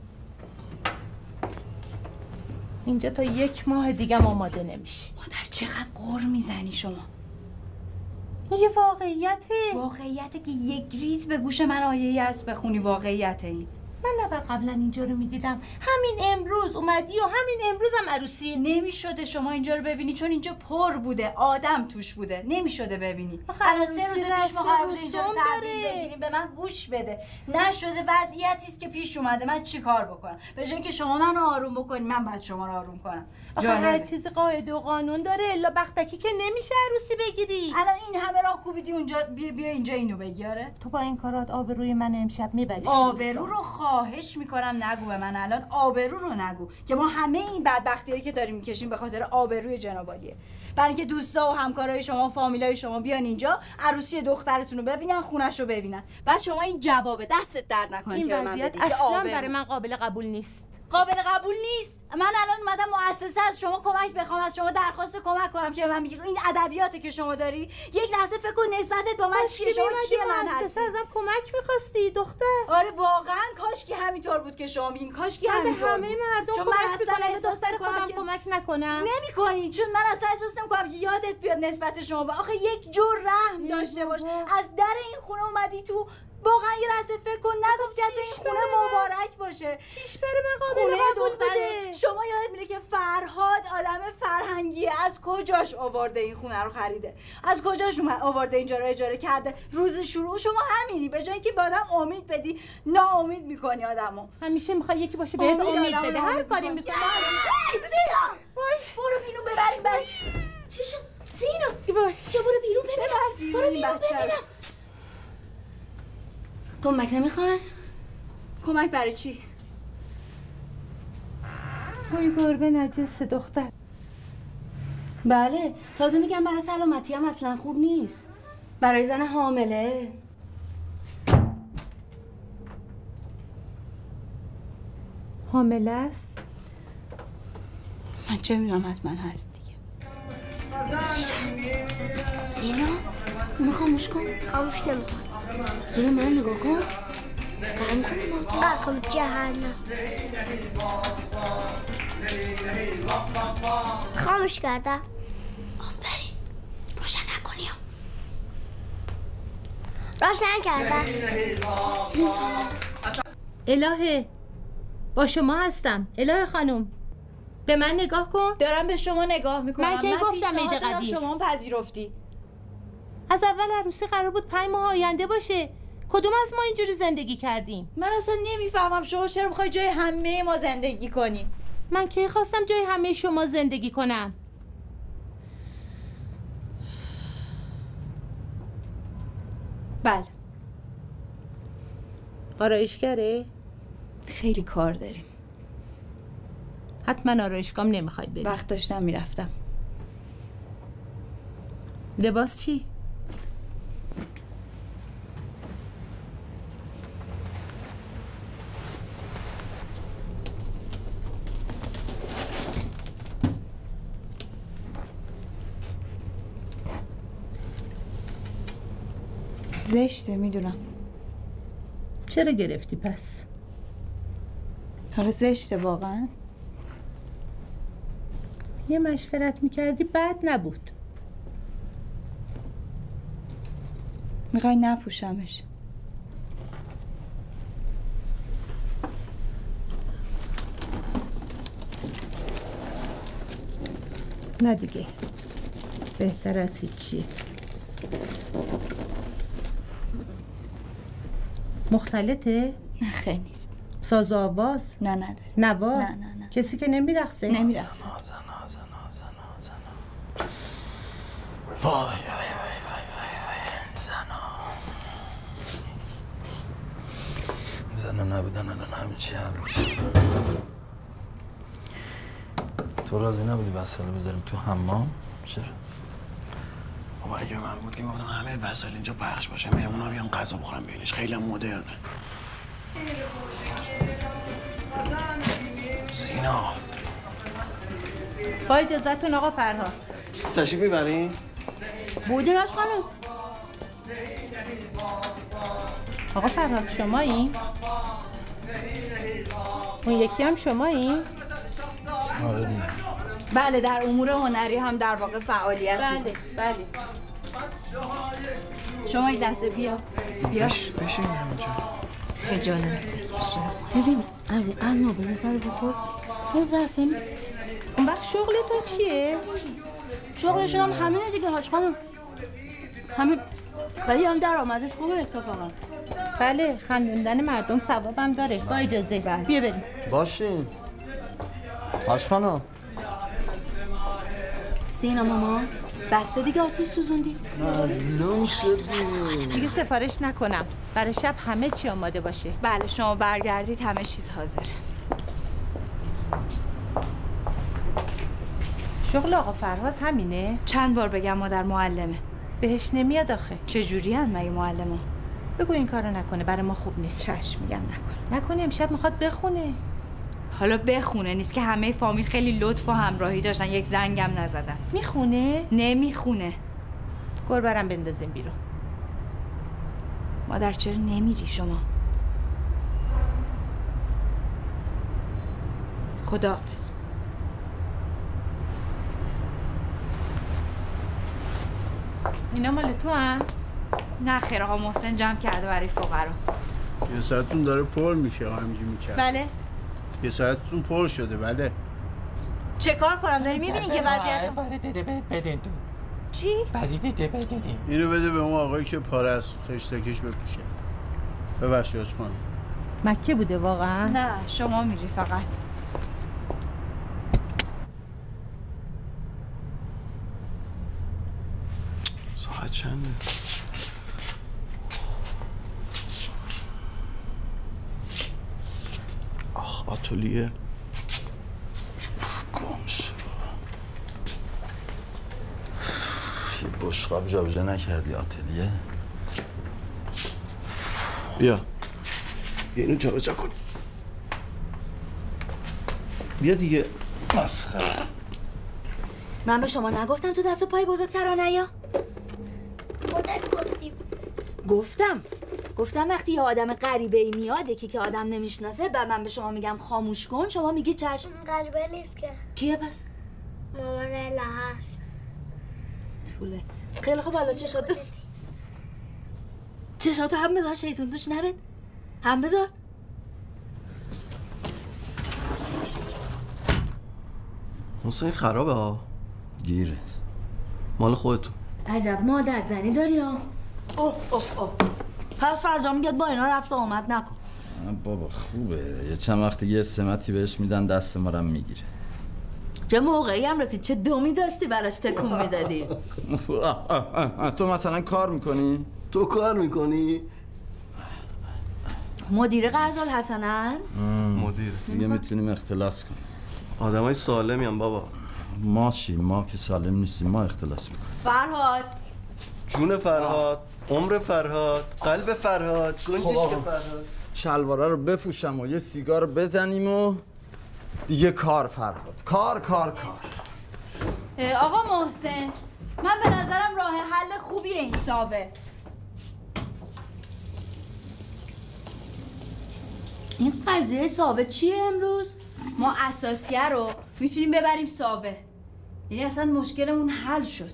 اینجا تا یک ماه دیگه آماده نمیشی. مادر چقدر قر میزنی شما؟ یه واقعیته. واقعیته که یک ریز به گوش من آیه‌ای هست بخونی واقعیته این. من نباید قبلا اینجا رو میدیدم. همین امروز اومدی و همین امروز هم عروسی. نمیشده شما اینجا رو ببینی چون اینجا پر بوده، آدم توش بوده. نمیشده ببینی. الان سه روز پیش ما قرار بود اینجا رو تحویل بگیریم، به من گوش بده. نشده، وضعیتی است که پیش اومده. من چیکار بکنم؟ به جای اینکه شما منو آروم بکنی، من باید شما رو آروم کنم. آخه هر چیزی قاعده و قانون داره، الا بختکی که نمیشه عروسی بگیری. الان این همه راه کوبیدی اونجا، بیا بیا اینجا اینو بگیاره. تو با این کارات آبروی من امشب میبری. آبرو رو خواهش میکنم نگو به من الان، آبرو رو نگو که ما همه این بدبختیایی که داریم میکشیم به خاطر آبروی جناب عالیه. برای اینکه دوستا و همکارای شما و فامیلای شما بیان اینجا عروسی دخترتون رو ببینن، خونش رو ببینن. بعد شما این جواب دستت درد نکنه این که به من وضعیت بدی که اصلا آبرو برای من قابل قبول نیست. قابل قبول نیست. من الان اومدم مؤسسه از شما کمک بخوام، از شما درخواست کمک کنم که به من میگی این ادبیاتی که شما داری، یک لحظه فکر کن نسبتت با من چیه؟ شما کی من هستی؟ ازم کمک می‌خواستی دختر. آره واقعا کاش که همینطور بود که شما میگین، کاش که همینطور همه بود. مردم چون کمک من اصلا می‌کنم، احساس دختر نمی‌کنم خودم که کمک نکنم. نمی‌کنی، چون من اصلا احساس نمی‌کنم که یادت بیاد نسبت شما با آخه یک جور رحم داشته باش. از در این خونه اومدی تو، واقعا یه لحظه فکر کن نگفتی تو این خونه مبارک باشه. چیش بره من قابل خونه قبول دختر بوده. شما یادت میره که فرهاد آدم فرهنگیه، از کجاش آورده این خونه رو خریده، از کجاش اومد آورده اینجا رو اجاره کرده. روز شروع شما همینی، به جای اینکه به آدم امید بدی ناامید میکنی آدمو. همیشه میخوای یکی باشه بهت امید بده، هر کاری میکنی. سینا برو بیرون ببریم بچه. چی شد سینا؟ وای یا برو بیرون ببر، برو بیرون ببینم. کمک نمیخوای؟ کمک برای چی؟ وای گربه نجس دختر. بله تازه میگم برای سلامتی هم اصلا خوب نیست، برای زن حامله. حامله است؟ من چه میدونم حتما هست دیگه. سینا سینا اونو خاموش کن. خاموش نمیکن. زیر من نگاه کن، قرم کنه ما تو قرکم جهنم. خاموش کردم. آفرین، روشن نکنی ها. روشن کردم. سینا الهه با شما هستم. الهه خانم به من نگاه کن. دارم به شما نگاه میکنم. من کی گفتم عید پیشنهاد قدیر؟ شما پذیرفتی. از اول عروسی قرار بود پنج ماه آینده باشه. کدوم از ما اینجوری زندگی کردیم؟ من اصلا نمیفهمم شما چرا میخوای جای همه ما زندگی کنی. من کی خواستم جای همه شما زندگی کنم؟ بله آرایشگره؟ خیلی کار داریم. حتما آرایشگاهم نمیخواید بریم. وقت داشتم میرفتم. لباس چی؟ زشته میدونم. چرا گرفتی پس؟ حالا زشته واقعا؟ یه مشورت میکردی بد نبود. میخوای نپوشمش؟ نه دیگه بهتر از هیچیه. مختلطه؟ نه خیر نیست. ساز و آواز؟ نه نداره. نوا؟ نه نه نه. کسی که نمیرقصه؟ نمیرقصه. زنا زنا زنا زنا زنا وای وای وای وای وای زنا زنا نبودن الان همه چی حل. تو راضی نبودی وسایل بذاریم تو حمام؟ چرا؟ بابا اگه من بود که میگفتم همه وسایل اینجا پخش باشه، مهمونا بیان غذا بخورن بینش، خیلی هم مدرنه. زینا با اجازتون آقا فرهاد. تشریف میبرین؟ بودین آج خانم؟ آقا فرهاد شمایین؟ اون یکی هم شمایین؟ آره دیگه. بله در امور هنری هم در واقع فعالیت بله می‌کنم. بله. شما یک لحظه بیا. بیا. بشین اینجا. خجالت بکش. ببین از انا به سر بخور. تو ظرفه می اون وقت شغل تو چیه؟ شغلشون هم همینه دیگه حاج خانم. همین خیلی هم درآمدش خوبه اتفاقا. بله خندوندن مردم ثوابم داره. با اجازه بیا بریم. باشین. حاج خانم. سینا ماما بسته دیگه آتیش سوزوندی؟ مظلوم شدی. دیگه سفارش نکنم. برای شب همه چی آماده باشه. بله شما برگردید همه چیز حاضره. شغل آقا فرهاد همینه؟ چند بار بگم مادر معلمه. بهش نمیاد آخه. چه جوری ان مگه معلمه؟ بگو این کارو نکنه برای ما خوب نیست. چشم میگم نکن. نکنه امشب میخواد بخونه. حالا بخونه نیست که همه فامیل خیلی لطف و همراهی داشتن، یک زنگم نزدن. میخونه؟ نمیخونه. گربرم بندازیم بیرون. مادر چرا نمیری شما؟ خداحافظ. اینا مال تو هم؟ نه خیر آقا محسن جمع کرده برای فقرا. یه ساعتتون داره پر میشه همینجوری میکرد. بله. یه ساعتتون پر شده. بله. چه کار کنم؟ داری میبینی که وضعیت باره دیده بهت بدین تو. چی؟ بدی دیده بدین. اینو بده به اون آقایی که پاره است، خشتکش بپوشه. ببخشید حاج خانم. مکه بوده واقعا؟ نه شما میری فقط. ساعت چنده؟ آخ آتلیه گمش یه بشقاب جابجا نکردی آتلیه؟ بیا بیا اینو جابجا کن. بیا دیگه. مسخره. من به شما نگفتم تو دست و پای بزرگترا نیا؟ خودت گفتی. گفتم گفتم وقتی یه آدم غریبه ای میاد یکی که آدم نمیشناسه بعد من به شما میگم خاموش کن شما میگی چشم. غریبه نیست که. کیه پس؟ مامان اله هست. طوله. خیلی خوب حالا چشاتو چشاتو هم بذار شیطون توش نره. هم بذار. حسین خرابه ها. گیره. مال خودتون. عجب مادر زنی داری ها. اوه اوه اوه. پس فردا میگد با اینا رفت آمد نکن. بابا خوبه. یه چند وقت یه سمتی بهش میدن دست ما رو میگیره. چه موقعی هم رسید چه دومی داشتی براش تکون میدادی. تو مثلا کار میکنی؟ تو کار میکنی؟ مدیر قرض الحسنن؟ مدیر. دیگه میتونیم اختلاس کنیم. آدمای سالمی هم بابا. ما چی؟ ما که سالم نیستیم. ما اختلاس میکنیم. فرهاد جون فرهاد، عمر فرهاد، قلب فرهاد، گنجشک فرهاد. شلواره رو بپوشم و یه سیگار بزنیم و دیگه کار فرهاد. کار کار کار. آقا محسن من به نظرم راه حل خوبیه این ساوه. این قضیه ثابت چیه امروز؟ ما اساسیه رو میتونیم ببریم ساوه. یعنی اصلا مشکلمون حل شد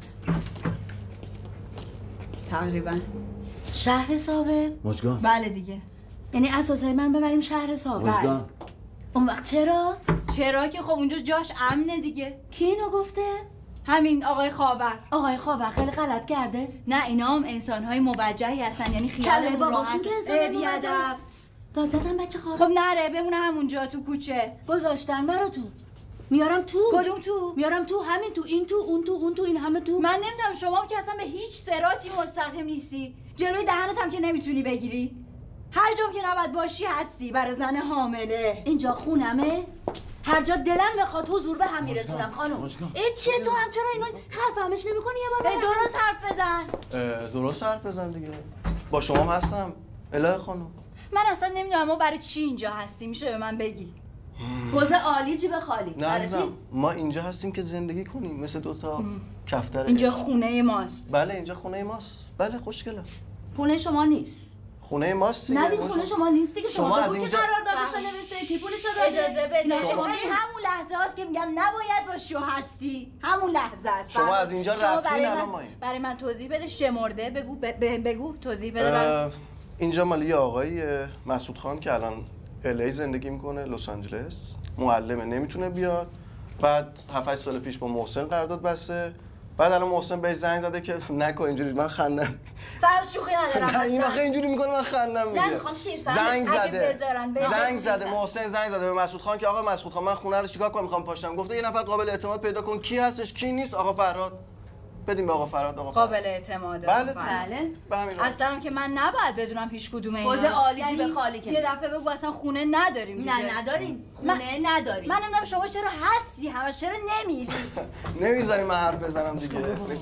تقریبا. شهر ساوه؟ مجگان. بله دیگه. یعنی اساسای من ببریم شهر ساوه. مجگان. اون وقت چرا؟ چرا که خب اونجا جاش امنه دیگه. کی اینو گفته؟ همین آقای خاور. آقای خاور خیلی غلط کرده. نه اینا هم انسان‌های موجهی هستن، یعنی خیال کله باباشون که انسان موجه. داد نزن بچه خاور. خب نره بمونه همونجا تو کوچه. گذاشتن براتون. میارم تو. کدوم تو؟ میارم تو، همین تو، این تو، اون تو، اون تو، این همه تو. من نمیدونم، شما هم که اصلا به هیچ صراطی مستقیم نیستی. جلوی دهنت هم که نمیتونی بگیری. هر جام که نباید باشی هستی برای زن حامله. اینجا خونمه؟ هر جا دلم بخواد حضور به هم میرسونم خانم. ای چیه تو هم چرا اینو خرفهمش نمی‌کنی یه بار؟ درست حرف بزن. درست حرف بزن دیگه. با شما هم هستم. الهه خانم. من اصلا نمیدونم ما برای چی اینجا هستیم، میشه به من بگی؟ حوزه عالی جیب خالی. نه عزیزم، ما اینجا هستیم که زندگی کنیم مثل دوتا کفتر. اینجا خونه ماست. بله اینجا خونه ماست. بله خوشگله. خونه شما نیست. خونه ماست دیگه. نه دیگه خونه شما نیست دیگه. شما, شما از اینجا قرار دادش نوشته کی پولشو داده؟ اجازه بده. شما این همون لحظه هاست که میگم نباید باشی و هستی. همون لحظه است. شما از اینجا رفتین الان ما برای من توضیح بده. شمرده بگو بگو توضیح بده برام. اینجا مال یه آقای مسعود خان که الان الی زندگی میکنه، لس آنجلس. معلمه نمیتونه بیاد. بعد هفت هشت سال پیش با محسن قرارداد بسته. بعد الان محسن بهش زنگ زده که نکن اینجوری، من خندم. فرض شوخی ندارم. نه این واقعا اینجوری میکنه من خندم میگیره. نه میخوام شیر فهمش. زنگ زده. زنگ زده محسن زنگ زده به مسعود خان که آقا مسعود خان من خونه رو چیکار کنم میخوام پاشم. گفته یه نفر قابل اعتماد پیدا کن. کی هستش کی نیست؟ آقا فرهاد. بدیم به آقا فرهاد. آقا قابل اعتماده. بله بله. به همین اصلا که من نباید بدونم پیش کدومه اینا. حوزه عالی جیب خالی که یه دفعه بگو اصلا خونه نداریم دیگه. نه نداریم. خونه من... نداریم. من نمیدونم شما چرا هستی همش، چرا نمیری؟ نمیذاری من حرف بزنم دیگه.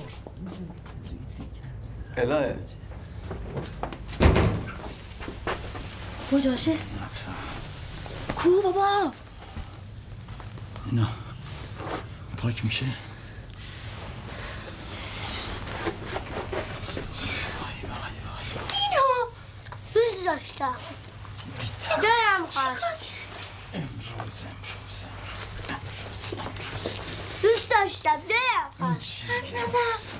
الهه کجاشه؟ کو بابا؟ اینا پاک میشه؟ سینا دوست داشتم دارم خواست امروز امروز امروز امروز امروز دوست داشتم دارم خواست نزد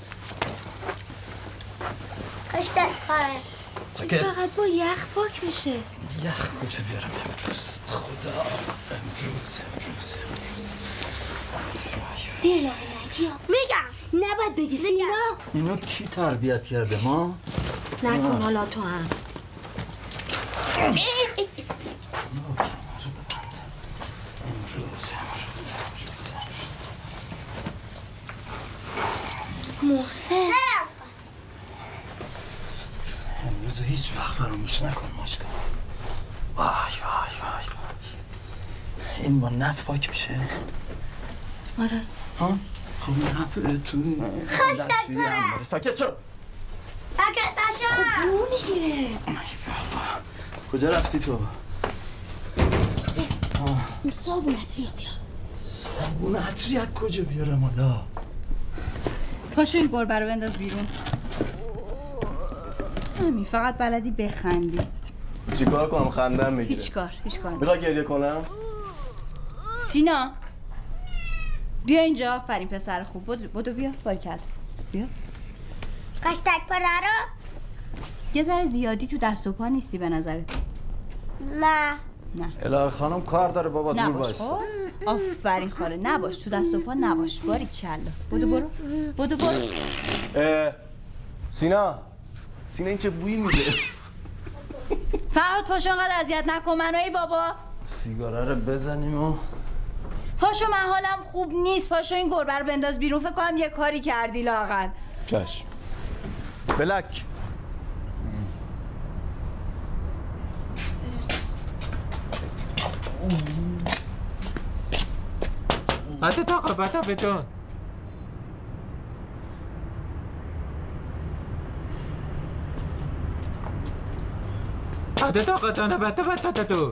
کشتر کاره ساکت. فقط با یخ پاک میشه. یخ کجا بیارم امروز؟ خدا امروز امروز امروز بیا لعنتی ها میگم نباید بگی سینا. اینو کی تربیت کرده ما؟ نکن حالا تو هم. امروز امروز امروز امروز محسن امروز هیچ وقت فراموش نکن ماشکا. وای وای وای وای این با نف پاک میشه؟ آره. ها؟ خب نف تو دستشویی هم داره. ساکت شو. ساکت نشو. خب بو میگیره. ای بابا کجا رفتی تو؟ این صابون عطری بیا. صابون عطری از کجا بیارم حالا؟ پاشو این گربه رو بنداز بیرون. همین فقط بلدی بخندی. چیکار کنم خندم میگیره؟ هیچ کار هیچ کار میخوای گریه کنم؟ سینا بیا اینجا. آفرین پسر خوب. بدو بدو بیا. باریکلا بیا. کشتک پره رو یه ذره زیادی تو دست و پا نیستی به نظرت؟ نه نه. الهه خانم کار داره بابا دور نباش. وایسا. آفرین خاله نباش تو دست و پا نباش. باریکلا بدو برو. بدو برو. سینا سینا این چه بویی میده؟ فرهاد پاشو انقدر اذیت نکن منو. ای بابا سیگاره رو بزنیم و پاشو من حالم خوب نیست. پاشو این گربه رو بنداز بیرون. فکر کنم یه کاری کردی لااقل. چشم بلک هات طاقة بدون هات طاقة أنا بات بات تو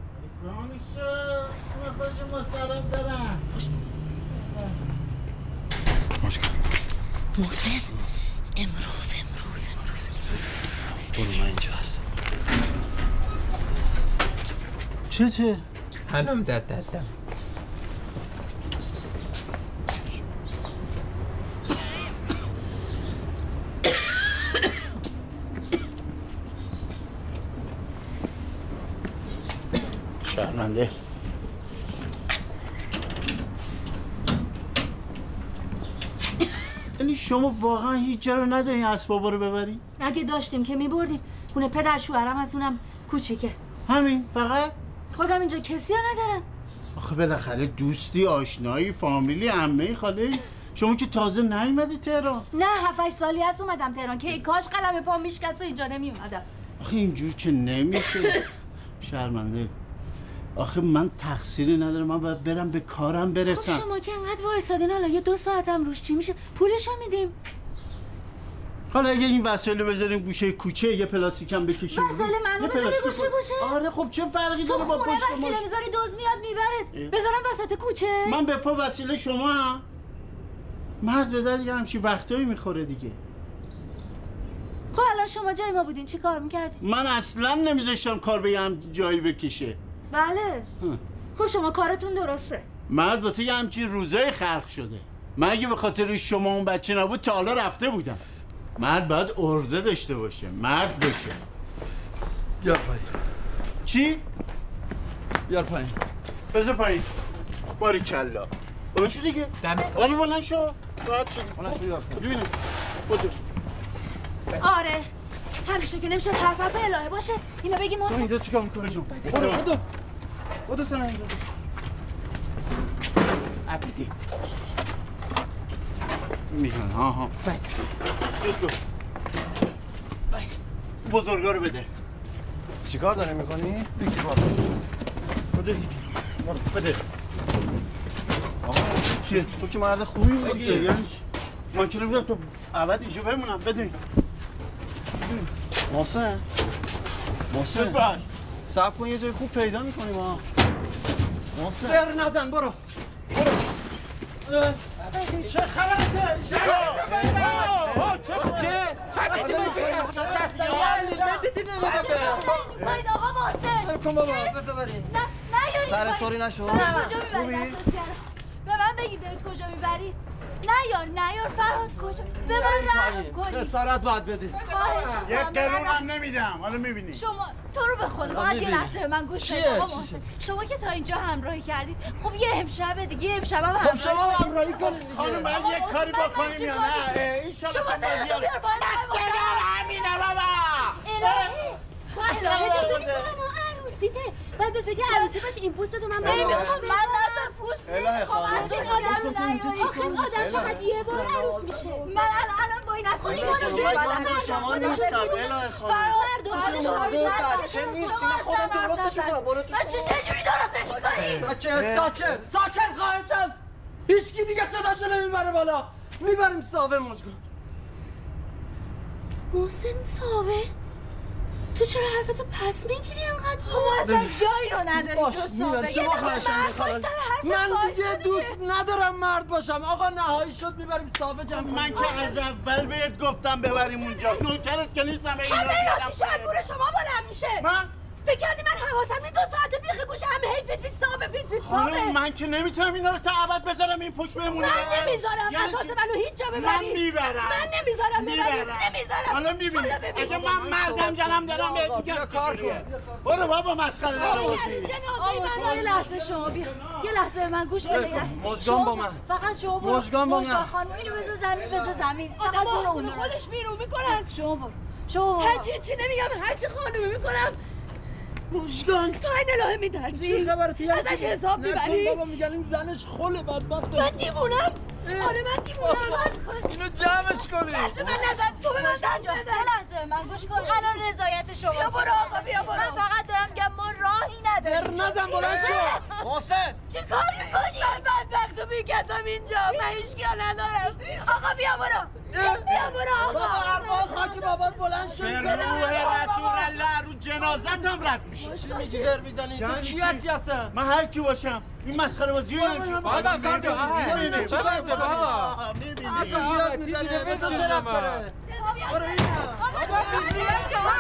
محسن امروز امروز امروز برو من اینجا هستم. چه چه؟ هنوم داد دادم شرمنده یعنی شما واقعا هیچ جا رو ندارین اسبابا رو ببرین؟ اگه داشتیم که میبردیم. خونه پدر شوهرم از اونم کوچیکه. همین فقط؟ خودم اینجا کسی ها ندارم. آخه بالاخره دوستی، آشنایی، فامیلی، عمه، خاله. شما که تازه نیومدی تهران. نه هفت هشت سالی هست اومدم تهران که کاش قلم پا میشکست و اینجا نمی اومدم. آخه اینجور که نمیشه. شرمنده. آخه من تقصیری ندارم، من باید برم به کارم برسم. خب شما که انقدر وایسادین حالا یه دو ساعتم روش چی میشه؟ پولش هم میدیم. حالا اگه این وسایل رو بذاریم گوشه کوچه یه پلاستیک هم بکشیم. وسایل منو بذاری گوشه گوشه؟ آره خب چه فرقی داره با پشت تو ماش؟ خونه وسیله میذاری دوز میاد میبره. بذارم وسط کوچه؟ من به پا وسیله شما هم؟ مرد به در یه همچین وقتایی میخوره دیگه. خب الان شما جای ما بودین چی کار میکردین؟ من اصلا نمیذاشتم کار به یه هم جایی بکشه. بله. خب شما کارتون درسته. مرد واسه یه همچین روزای خلق شده. من اگه به خاطر شما اون بچه نبود تا حالا رفته بودم. مرد باید عرضه داشته باشه، مرد باشه. بیار پایین. چی؟ بیار پایین. بذار پایین. باری کلا. بلند شو دیگه. آره بلند شو. راحت شو. بلند شو بیار پایین. ببینم. بودو. آره. همیشه که نمیشه طرف الهه باشه. اینو بگی تو محسن. اینجا چیکار می‌کنی؟ برو بودو. بودو تو اینجا. عبیدی. میگن ها ها. بزرگا رو بده. چیکار داری میکنی؟ بگی بابا. بده دیگه. بده. آقا چیه؟ تو که مرد خوبی بودی. یعنی من چرا بیام تو عبد اینجا بمونم بده. محسن محسن باش. صبر کن یه جای خوب پیدا میکنیم ها. محسن سر نزن برو. چه خبرته؟ چه میکنید آقا محسن؟ کن بابا بذار بریم. نه نه سر طوری نشو. کجا میبرید اساسیه رو؟ به من بگید دارید کجا میبرید؟ نه یار نه یار فرهاد کجا؟ به من رحم کنید. خسارت باید بدی. خواهش یک میکنم. قرون هم نمیدم. حالا میبینی. شما تو رو به خدا فقط یه لحظه به من گوش بدید آقا محسن. شما که تا اینجا همراهی کردید خب یه امشب دیگه یه امشب هم خب شما همراهی کنید. خانم باید یک کاری بکنیم یا نه؟ این شما شما صدا بیار باید همینه بابا. الهی الهه چطوری تو عروسیته؟ بعد به فکر عروسی باش این پوستتو من نمیخوام من اصلا پوست نمیخوام از این آدم آخه آدم فقط یه بار عروس میشه. من الان با این اصلا شما نیستم الهه خانم. بچه نیستی من خودم درستش میکنم. برو تو بچه چجوری درستش میکنی؟ ساکت ساکت ساکت خواهشم. هیچکی دیگه صداشو نمیبره بالا. میبریم ساوه مجگان. محسن ساوه؟ تو چرا حرفتو پس میگیری انقدر؟ ما اصلا جایی رو نداریم باش میبرم شما خواهشم میخوام. من دیگه دوست ندارم مرد باشم. آقا نهایی شد میبریم ساوه جمع. من که از اول بهت گفتم ببریم اونجا. نوکرت که نیستم اینا همه اینا تو شرگور شما بلند میشه. من فکر کردی من حواسم نیست دو ساعته بیخ گوش همه هی پیت پیت ساوه پیت پیت خانم ساوه. من که نمیتونم اینا رو تا ابد بذارم این پشت بمونه. من نمیذارم اساس منو هیچ جا ببری. من میبرم. من نمیذارم ببری. نمیذارم. حالا میبینی اگه من مردم جنم دارم بهت میگم کار کن. برو بابا مسخره در آوردی. آقا یه لحظه شما بیا. یه لحظه به من گوش بده. مژگان با من. فقط شما برو. مژگان با من. خانم اینو بذار زمین بذار زمین. فقط برو اون خودش بیرون میکنن. شما برو. شما هر چی چی نمیگم هر چی خانومه میکنم. مژگان تو این الهه میترسی؟ چی خبرتی؟ ازش حساب میبری؟ بابا میگن این زنش خله بدبخته. من دیوونم؟ آره من دیوونم. اینو جمعش کنی. دست من نزن تو به من دست یه لحظه من گوش کن الان رضایت شما. بیا برو آقا بیا برو. من فقط دارم میگم ما راهی نداریم. در نزن بلند شو. محسن چی کار میکنی؟ من بدبخت و بیکسم اینجا. من هیچکی ندارم. آقا بیا برو. بیا برو آقا. بابا ارباب خاکی بابات بلند شو. به روح رسول الله رو جنازتم رد میشه. چی میگی زر میزنی؟ تو کی هستی اصلا؟ من هر کی باشم این مسخره بازی رو بابا بابا کارتو اینو چی کار کنی؟ بابا میبینی حرف زیاد میزنه به تو چه ربط داره؟ برو اینجا.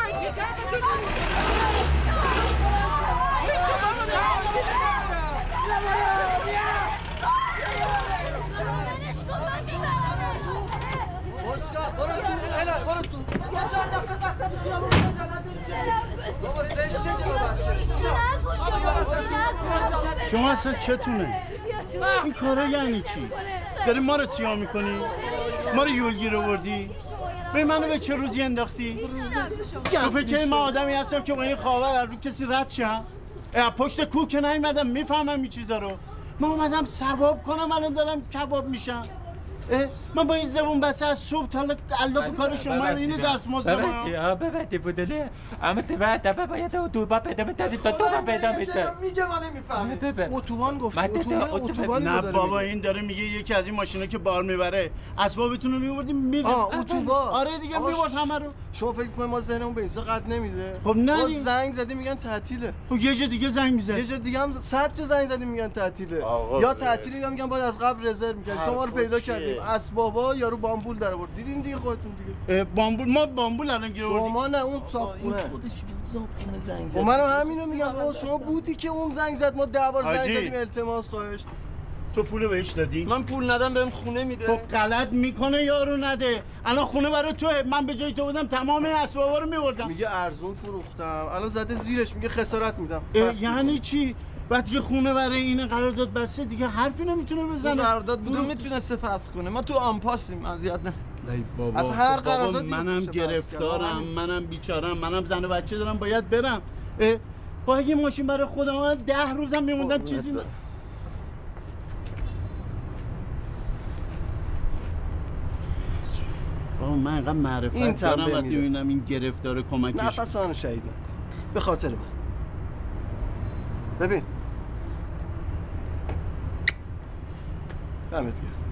برو تو الا برو تو کجا انداخته وسط خیابون کجا نداری بابا زشته جلو بچه. شما اصلا چتونه؟ این کارا یعنی چی؟ داری ما رو سیاه میکنی؟ ما رو یولگیر آوردی؟ به منو به چه روزی انداختی؟ تو فکر ما آدمی هستم که با این خاور از رو کسی رد شم؟ پشت کوه که نیومدم میفهمم این چیزا رو. من اومدم ثواب کنم الان دارم کباب میشم. من با این زبون بسه از صبح تا الاف کار شما اینو دستمزد ما ببندی ها ببندی بودله اما تبعت باید اتوبان پیدا میتونی تا تو پیدا میتونی میگه من نمیفهمم اتوبان گفت اتوبان نه بابا این داره میگه یکی از این ماشینا که بار میبره اسبابتون رو میبردیم میگه آه اتوبان آره دیگه میبرد همه رو. شما فکر می‌کنید ما ذهنمون به این قد نمیده؟ خب نه زنگ زدی میگن تعطیله. خب یه جا دیگه زنگ میزنه یه جا دیگه هم صد تا زنگ زدی میگن تعطیله یا تعطیله یا میگن باید از قبل رزرو می‌کنی. شما رو پیدا کردیم اسبابا یارو بامبول در آورد دیدین دیگه خودتون دیگه. بامبول ما بامبول الان گیروردیم. شما نه اون صابخونه خودش صابخونه زنگ زد. منم همینو میگم آقا شما بودی که اون زنگ زد ما ده بار زنگ زدیم التماس خواهش. تو پول بهش دادی؟ من پول ندم بهم خونه میده. خب غلط میکنه یارو نده. الان خونه برای توه. من به جای تو بودم تمام اسبابا رو میوردم. میگه ارزون فروختم. الان زده زیرش میگه خسارت میدم. یعنی چی؟ وقتی که خونه برای این قرارداد بسته دیگه حرفی نمیتونه بزنه. قرارداد بوده میتونسته فسخ کنه. ما تو آنپاسیم اذیت نه. ای بابا از هر قراردادی منم گرفتارم، منم بیچارم، منم زن و بچه دارم باید برم. با اگه ماشین برای خودم من ده روزم میموندم چیزی نه. بابا من اینقدر معرفت دارم وقتی میبینم این گرفتار کمکش. نفس آنو شهید نکن به خاطر من. ببین دمت گرم.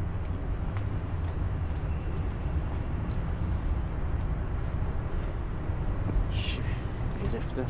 چی گرفته؟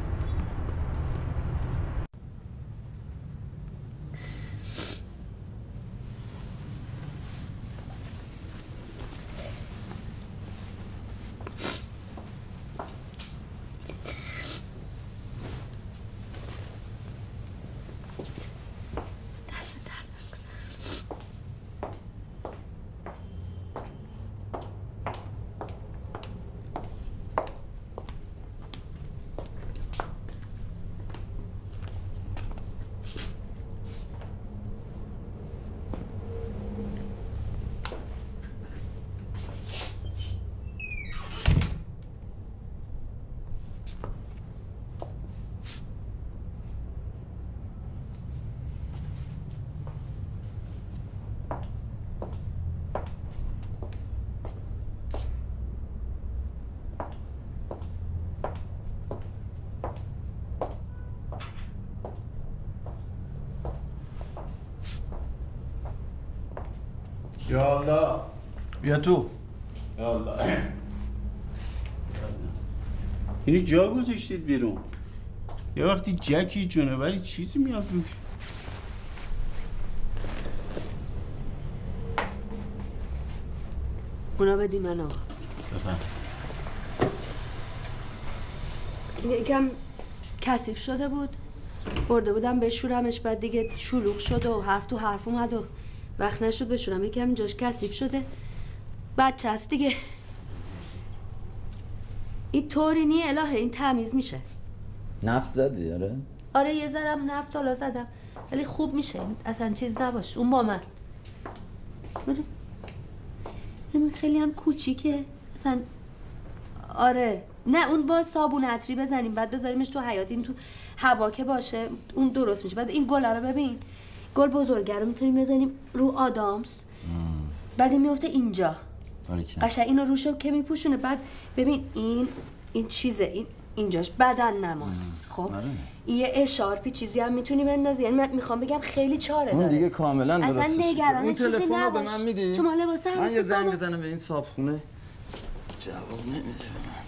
یا الله بیا تو. یا الله اینی جا گذاشتید بیرون. یه وقتی جکی جونوری چیزی میاد روش. اونا بدی من آقا. این یکم کثیف شده بود. برده بودم بشورمش بعد دیگه شلوغ شد و حرف تو حرف اومد و وقت نشد بشورم. یکم اینجاش کثیف شده. بچه هست دیگه. این طوری نی الهه این تمیز میشه. نفت زدی آره؟ آره یه ذرم نفت حالا زدم ولی خوب میشه. اصلا چیز نباش. اون با من این خیلی هم کوچیکه اصلا. آره نه اون با صابون عطری بزنیم بعد بذاریمش تو حیاط این تو هوا که باشه اون درست میشه. بعد این گلا رو ببین گل بزرگه رو میتونیم بزنیم رو آدامس. بعد این میفته اینجا قشنگ اینو روشو که میپوشونه. بعد ببین این این چیزه این اینجاش بدن نماز. خب این یه اشارپی چیزی هم میتونی بندازی. یعنی من میخوام بگم خیلی چاره داره. اون دیگه کاملا درسته. اصلا نگران اون چیزی تلفن رو به نباش. من میدی؟ شما لباس عروسی من یه زنگ بزنم به این صابخونه. جواب نمیده به من.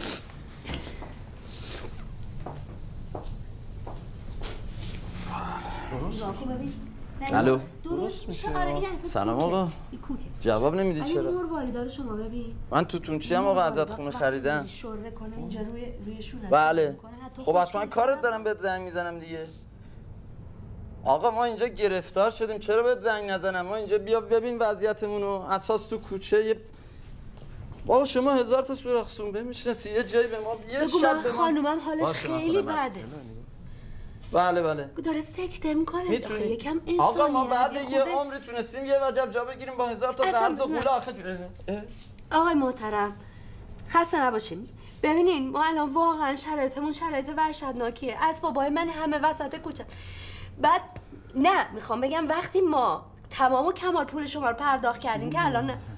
الو درست میشه. آره این اصلا سلام آقا. جواب نمیدی چرا؟ این نور واریدارو شما ببین. من تو تونچی هم آقا ازت خونه خریدم. شوره کنه اینجا روی روی شونه. بله. خب حتما کارت دارم بهت زنگ میزنم دیگه. آقا ما اینجا گرفتار شدیم چرا بهت زنگ نزنم؟ ما اینجا بیا ببین وضعیتمون رو. اساس تو کوچه یه بابا شما هزار تا سوراخ سون بمیشناسی یه جای به ما یه شب به ما. خانومم حالش خیلی بده. بله بله داره سکته میکنه. میتونی یکم انسانیت. آقا ما بعد یه عمر تونستیم یه وجب جا بگیریم با هزار تا قرض و پول آخه. آقای محترم خسته نباشیم. ببینین ما الان واقعا شرایطمون شرایط وحشتناکیه. اسبابای من همه وسط کوچه. بعد نه میخوام بگم وقتی ما تمام و کمال پول شما رو پرداخت کردیم که الان نه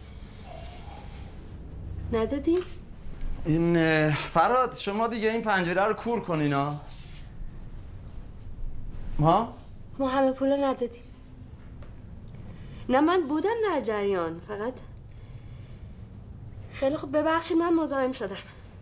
ندادیم. این فراد شما دیگه این پنجره رو کور کنین ها. ما ما همه پول رو ندادیم. نه من بودم در جریان، فقط خیلی خوب ببخشید من مزاحم شدم.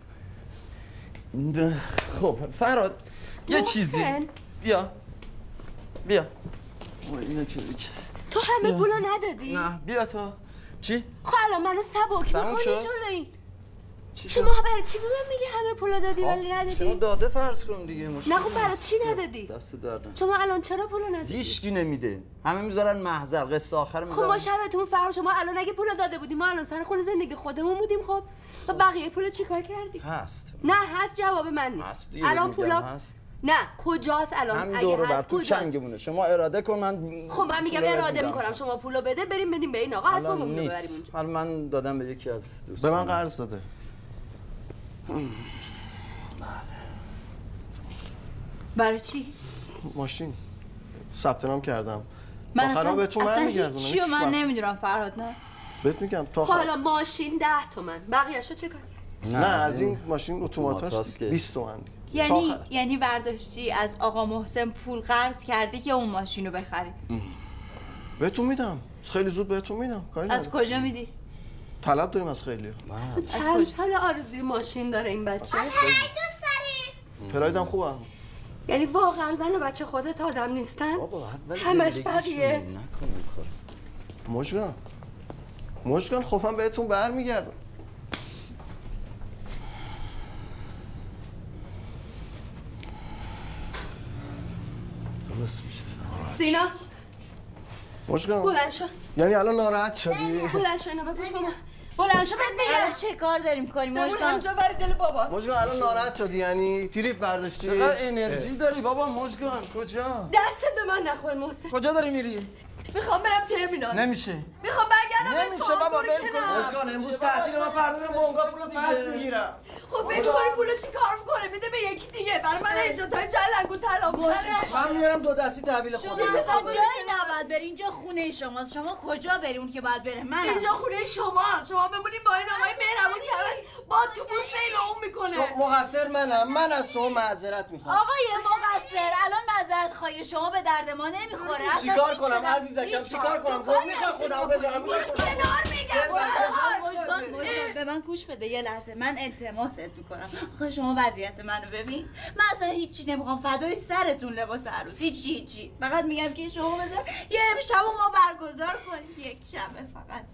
خب فراد یه محسن. چیزی بیا بیا اینو چیزی تو همه پول رو ندادی؟ نه بیا تو چی؟ خب الان منو سبک تموم بکنی شد؟ جلو این چی شما برای چی به من میگی همه پول رو دادی ولی شما ندادی؟ داده فرض کن دیگه مشکل نه خب برای چی ندادی؟ دست دردن شما الان چرا پول رو ندادی؟ هیچکی نمیده همه میذارن محضر قصه آخر خب میذارن ما شرایطمون فرق شما الان اگه پول داده بودیم ما الان سر خونه زندگی خودمون بودیم. خب و بقیه پول چیکار کردی؟ هست نه هست جواب من نیست. هست دیگه الان میگم پولا هست. نه کجاست الان؟ هم اگه دور بر هست تو کجاست؟ چنگمونه شما اراده کن من خب من میگم پولا رو اراده میدم. میکنم شما پولو بده بریم بدیم به این آقا اسبابمون رو ببریم نیست اونجا. حالا من دادم به یکی از به دوستان من قرض داده. برای چی؟ ماشین ثبت نام کردم. من آخرا اصلا بهتون اصلا برمیگردونم. هیچی و هیچ من وقت. نمیدونم فرهاد نه بهت میگم تا خب آخر. حالا ماشین ده تومن بقیه‌شو چه کار کردی؟ نه از این ماشین اتوماتاست اتوماتاست که. بیست تومن. یعنی یعنی برداشتی از آقا محسن پول قرض کردی که اون ماشین رو بخری. بهتون میدم خیلی زود بهتون میدم. کاری از نداره. کجا میدی؟ طلب داریم از خیلی. چند سال آرزوی ماشین داره این بچه؟ پرایدم خوبه. یعنی واقعا زن و بچه خودت آدم نیستن؟ همش بقیه. مشکان مشکان خب من بهتون برمیگردم. درست میشه سینا مشکان بلند شو یعنی الان ناراحت شدی؟ بلند شو اینو بپوش بابا بلند شو بهت الان میگم چه کار داریم کنیم بمون مشکان؟ همجا بر دل بابا مشکان الان ناراحت شدی یعنی تریپ برداشتی؟ چقدر انرژی داری بابا مشکان کجا؟ دستت به من نخور محسن. کجا داری میری؟ میخوام برم ترمینال. نمیشه میخوام برگردم نمیشه بابا ول کن. مشکان امروز تعطیل من فردا میرم بونگا پولو پس میگیرم. خب فکر کنی پولو چی کار میکنه میده به یکی دیگه برای من اجازه جلنگو طلا میکنه. من میارم دو دستی تحویل شما خودم. اصلا جایی نباید بری اینجا خونه شماست. شما کجا بری اون که باید بره؟ من اینجا خونه شماست. شما بمونین با این آقای مهربون کمش با تو پوست این اون میکنه. شما مقصر منم. من از شما معذرت میخوام. آقای مقصر الان معذرت خواهی شما به درد ما نمیخوره. اصلا چیکار هیچ کنم بدم- عزیزکم هیچ چیکار کار. کنم؟ تو کاری خب میخوام نمی‌تونی خودمو بکنی. بذارم گوش کنار میگم. مشکان مشکان به من گوش بده یه لحظه. من التماست میکنم. آخه شما وضعیت منو ببین. من اصلا هیچی نمیخوام فدای سرتون لباس عروس. هیچی هیچی. فقط میگم که شما بذار یه شب ما برگزار کنیم. یک شبه فقط.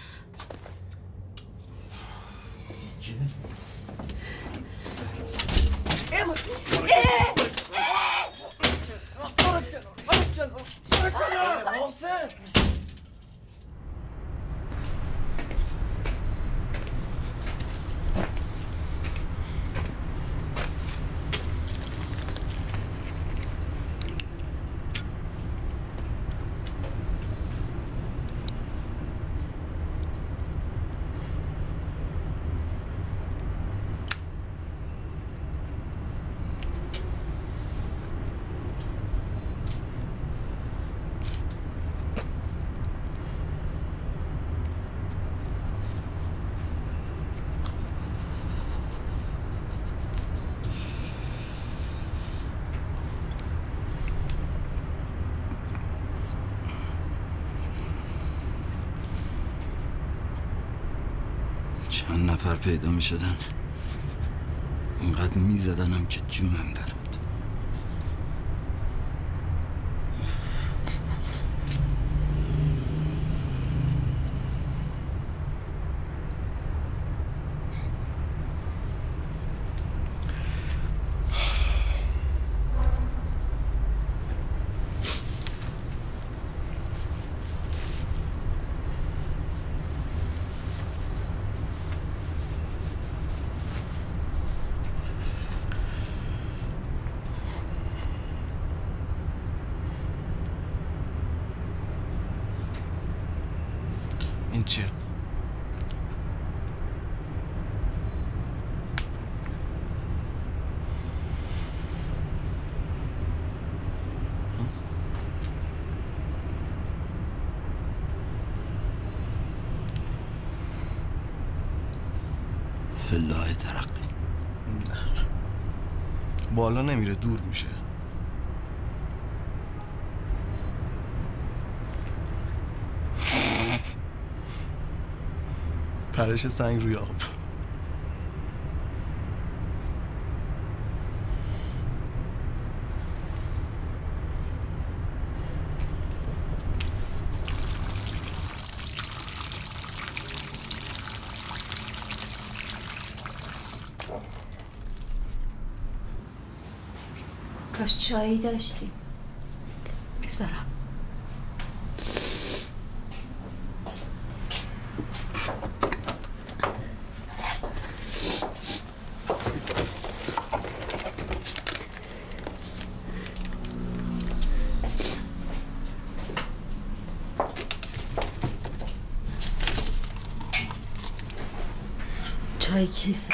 محسن چند نفر پیدا می شدن اینقدر می زدنم که جونم درد. چیه؟ فلاح ترقی بالا نمیره، دور میشه. پرش سنگ روی آب. کاش چایی داشتیم. میذارم. چای کیسه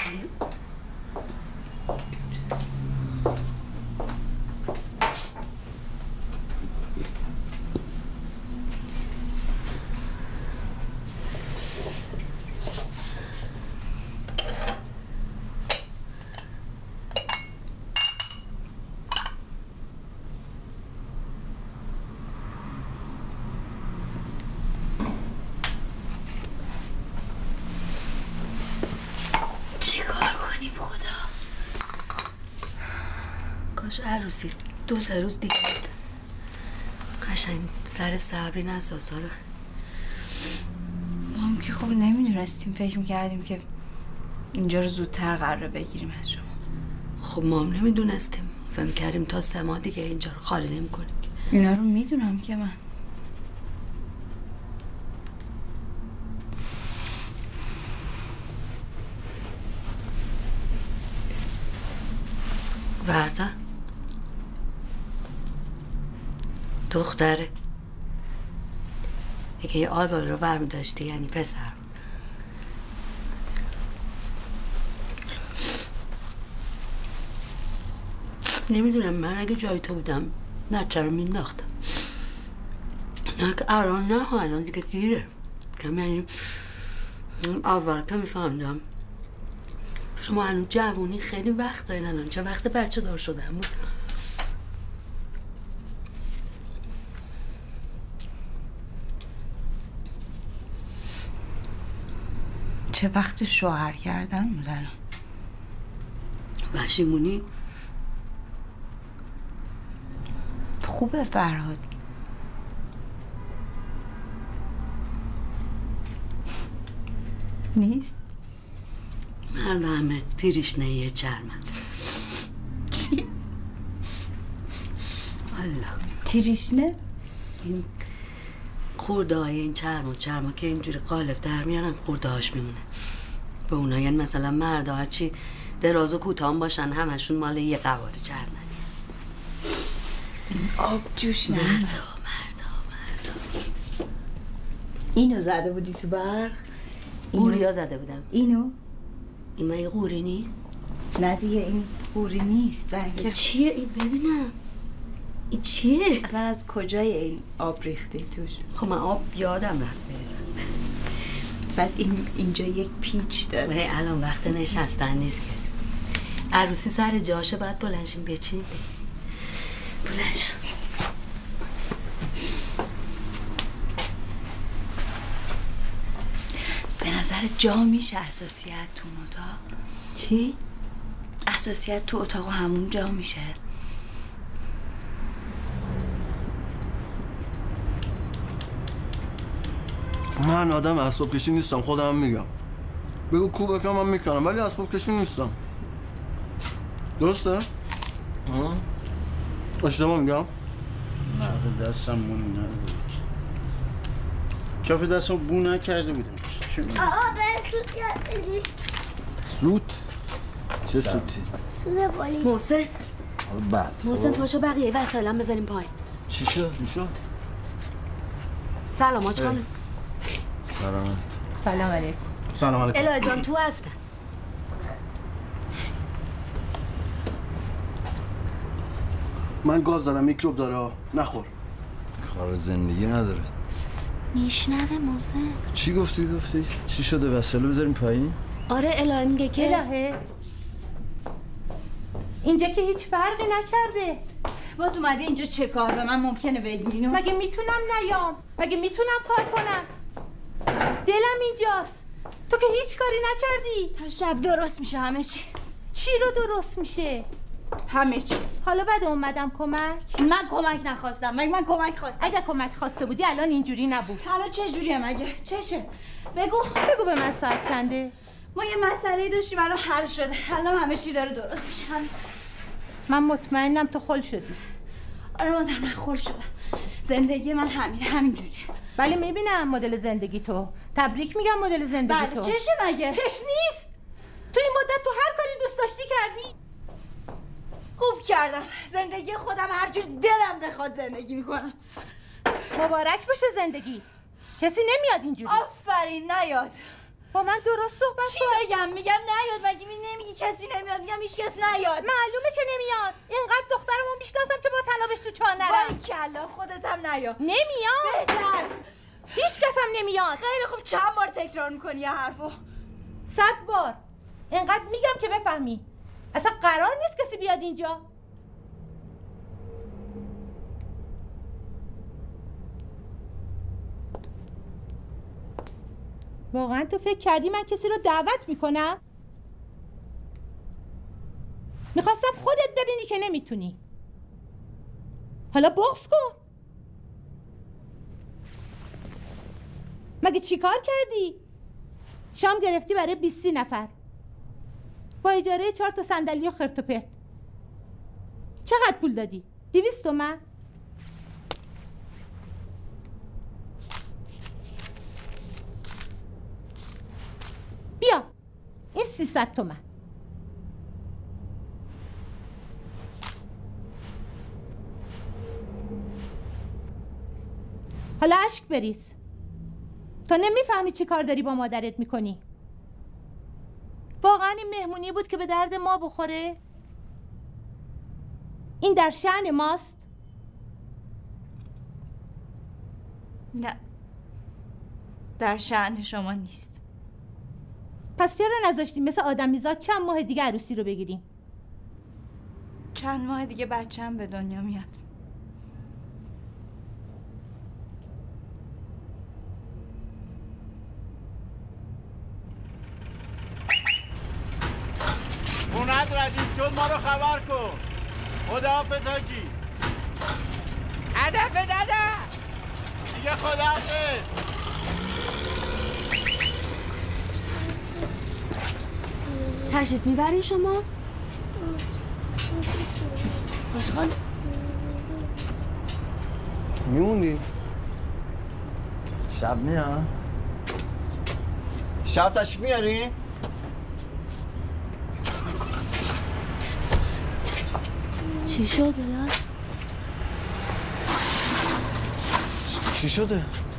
عروسی دو سه روز دیگه بود. قشنگ سر صبری نساز. آره ما هم که خب نمیدونستیم، فکر میکردیم که اینجا رو زودتر قراره بگیریم از شما. خب ما هم نمیدونستیم، فهم کردیم تا سه ماه دیگه اینجا رو خالی نمی کنیم. اینا رو میدونم که من ورده دختره اگه یه آلبال رو برمی داشتی یعنی پسر. نمیدونم، من اگه جای تو بودم نچه رو مینداختم. نه که الان نه ها، الان دیگه دیره. کم یعنی اول که میفهمدم شما هنوز جوونی خیلی وقت دارین. الان چه وقت بچه دار شدن بود. چه وقت شوهر کردن بود الان؟ پشیمونی؟ خوبه فرهاد. نیست؟ مرد همه تیریشنه یه چرمن. چی؟ الله تیریشنه؟ این خورده های این چرم و چرم که اینجوری قالب در میارن خورده هاش میمونه. به اونا یعنی مثلا مرد ها هرچی دراز و کوتاه باشن همشون مال یه قواره چرمنی. این آب جوش نه. مرد ها مرد ها مرد ها. اینو زده بودی تو برق؟ قوری ها زده بودم. اینو؟ این مگه قوری نی؟ نه دیگه این قوری نیست. این چیه این؟ ببینم این چیه؟ اصلا از کجای این آب ریختی توش؟ خب من آب یادم رفت بریزم. بعد این اینجا یک پیچ داره. ولی الان وقت نشستن نیست که. عروسی سر جاشه باید بلنشیم بچینیم. بلنش. به نظر جا میشه اساسیت تو اتاق؟ چی؟ اساسیت تو اتاق و همون جا میشه؟ من آدم اسباب کشی نیستم، خودم میگم. بگو کو باشم من میکنم، ولی اسباب کشی نیستم. درسته؟ اشتباه میگم؟ نه به دستم بو نبود. کافی دستم بو نکرده بودم. آقا برای سوت یاد بدی. سوت؟ چه سوتی؟ سوت پلیس. محسن بعد محسن پاشو بقیه وسایلم بذاریم پایین. چی شد؟ چی شد؟ سلام آج خانم. سلام. سلام علیکم. سلام علیکم. الهه جان تو هستم. من گاز دارم، میکروب داره، نخور. کار زندگی نداره. میشنوه موزه. چی گفتی گفتی؟ چی شده؟ وسیله بذاریم پایین؟ آره الهه میگه که الهه اینجا که هیچ فرقی نکرده. باز اومده اینجا چه کار به من ممکنه بگی؟ مگه میتونم نیام؟ مگه میتونم کار کنم؟ دلم اینجاست. تو که هیچ کاری نکردی. تا شب درست میشه همه چی. چی رو درست میشه؟ همه چی. حالا بعد اومدم کمک. من کمک نخواستم. مگه من کمک خواستم؟ اگه کمک خواسته بودی الان اینجوری نبود. حالا چه جوریه مگه؟ چشه؟ بگو. بگو به من ساعت چنده؟ ما یه مسئله داشتیم الان حل شده. الان همه چی داره درست میشه. من مطمئنم تو خل شدی. آره مادر من خل شدم. زندگی من همینه، همینجوریه. ولی میبینم مدل زندگی تو. تبریک میگم مدل زندگی بله. تو. چشه مگه؟ چش نیست. تو این مدت تو هر کاری دوست داشتی کردی. خوب کردم. زندگی خودم هر جور دلم بخواد زندگی میکنم. مبارک بشه زندگی. کسی نمیاد اینجوری. آفرین نیاد. با من درست صحبت چی بگم؟ میگم نیاد. مگه می نمیگی کسی نمیاد؟ میگم هیچ کس نیاد. معلومه که نمیاد. اینقدر دخترمو میشناسم که با تنابش تو چاه نرم. باریکلا خودت هم نیاد. نمیاد. بهتر. هیچ کس هم نمیاد. خیلی خوب. چند بار تکرار میکنی یه حرفو؟ صد بار. اینقدر میگم که بفهمی. اصلا قرار نیست کسی بیاد اینجا. واقعا تو فکر کردی من کسی رو دعوت میکنم؟ میخواستم خودت ببینی که نمیتونی. حالا بغض کن. مگه چی کار کردی؟ شام گرفتی برای بیست نفر با اجاره چهار تا صندلی و خرت و پرت. چقدر پول دادی؟ دویست تومن؟ بیا این سیصد تومن. حالا اشک بریز. تو نمیفهمی چی کار داری با مادرت میکنی. واقعا این مهمونی بود که به درد ما بخوره؟ این در شأن ماست؟ نه در شأن شما نیست. پس چرا نذاشتیم مثل آدمیزاد چند ماه دیگه عروسی رو بگیریم؟ چند ماه دیگه بچه‌م به دنیا میاد. اومد ردیف شد ما رو خبر کن. خداحافظ حاجی. هدف دادا دیگه خداحافظ. تشریف میبرین شما؟ باش خان میمونی؟ شب میاد؟ شب تشریف میاری؟ چی شد الهه؟ چی شده؟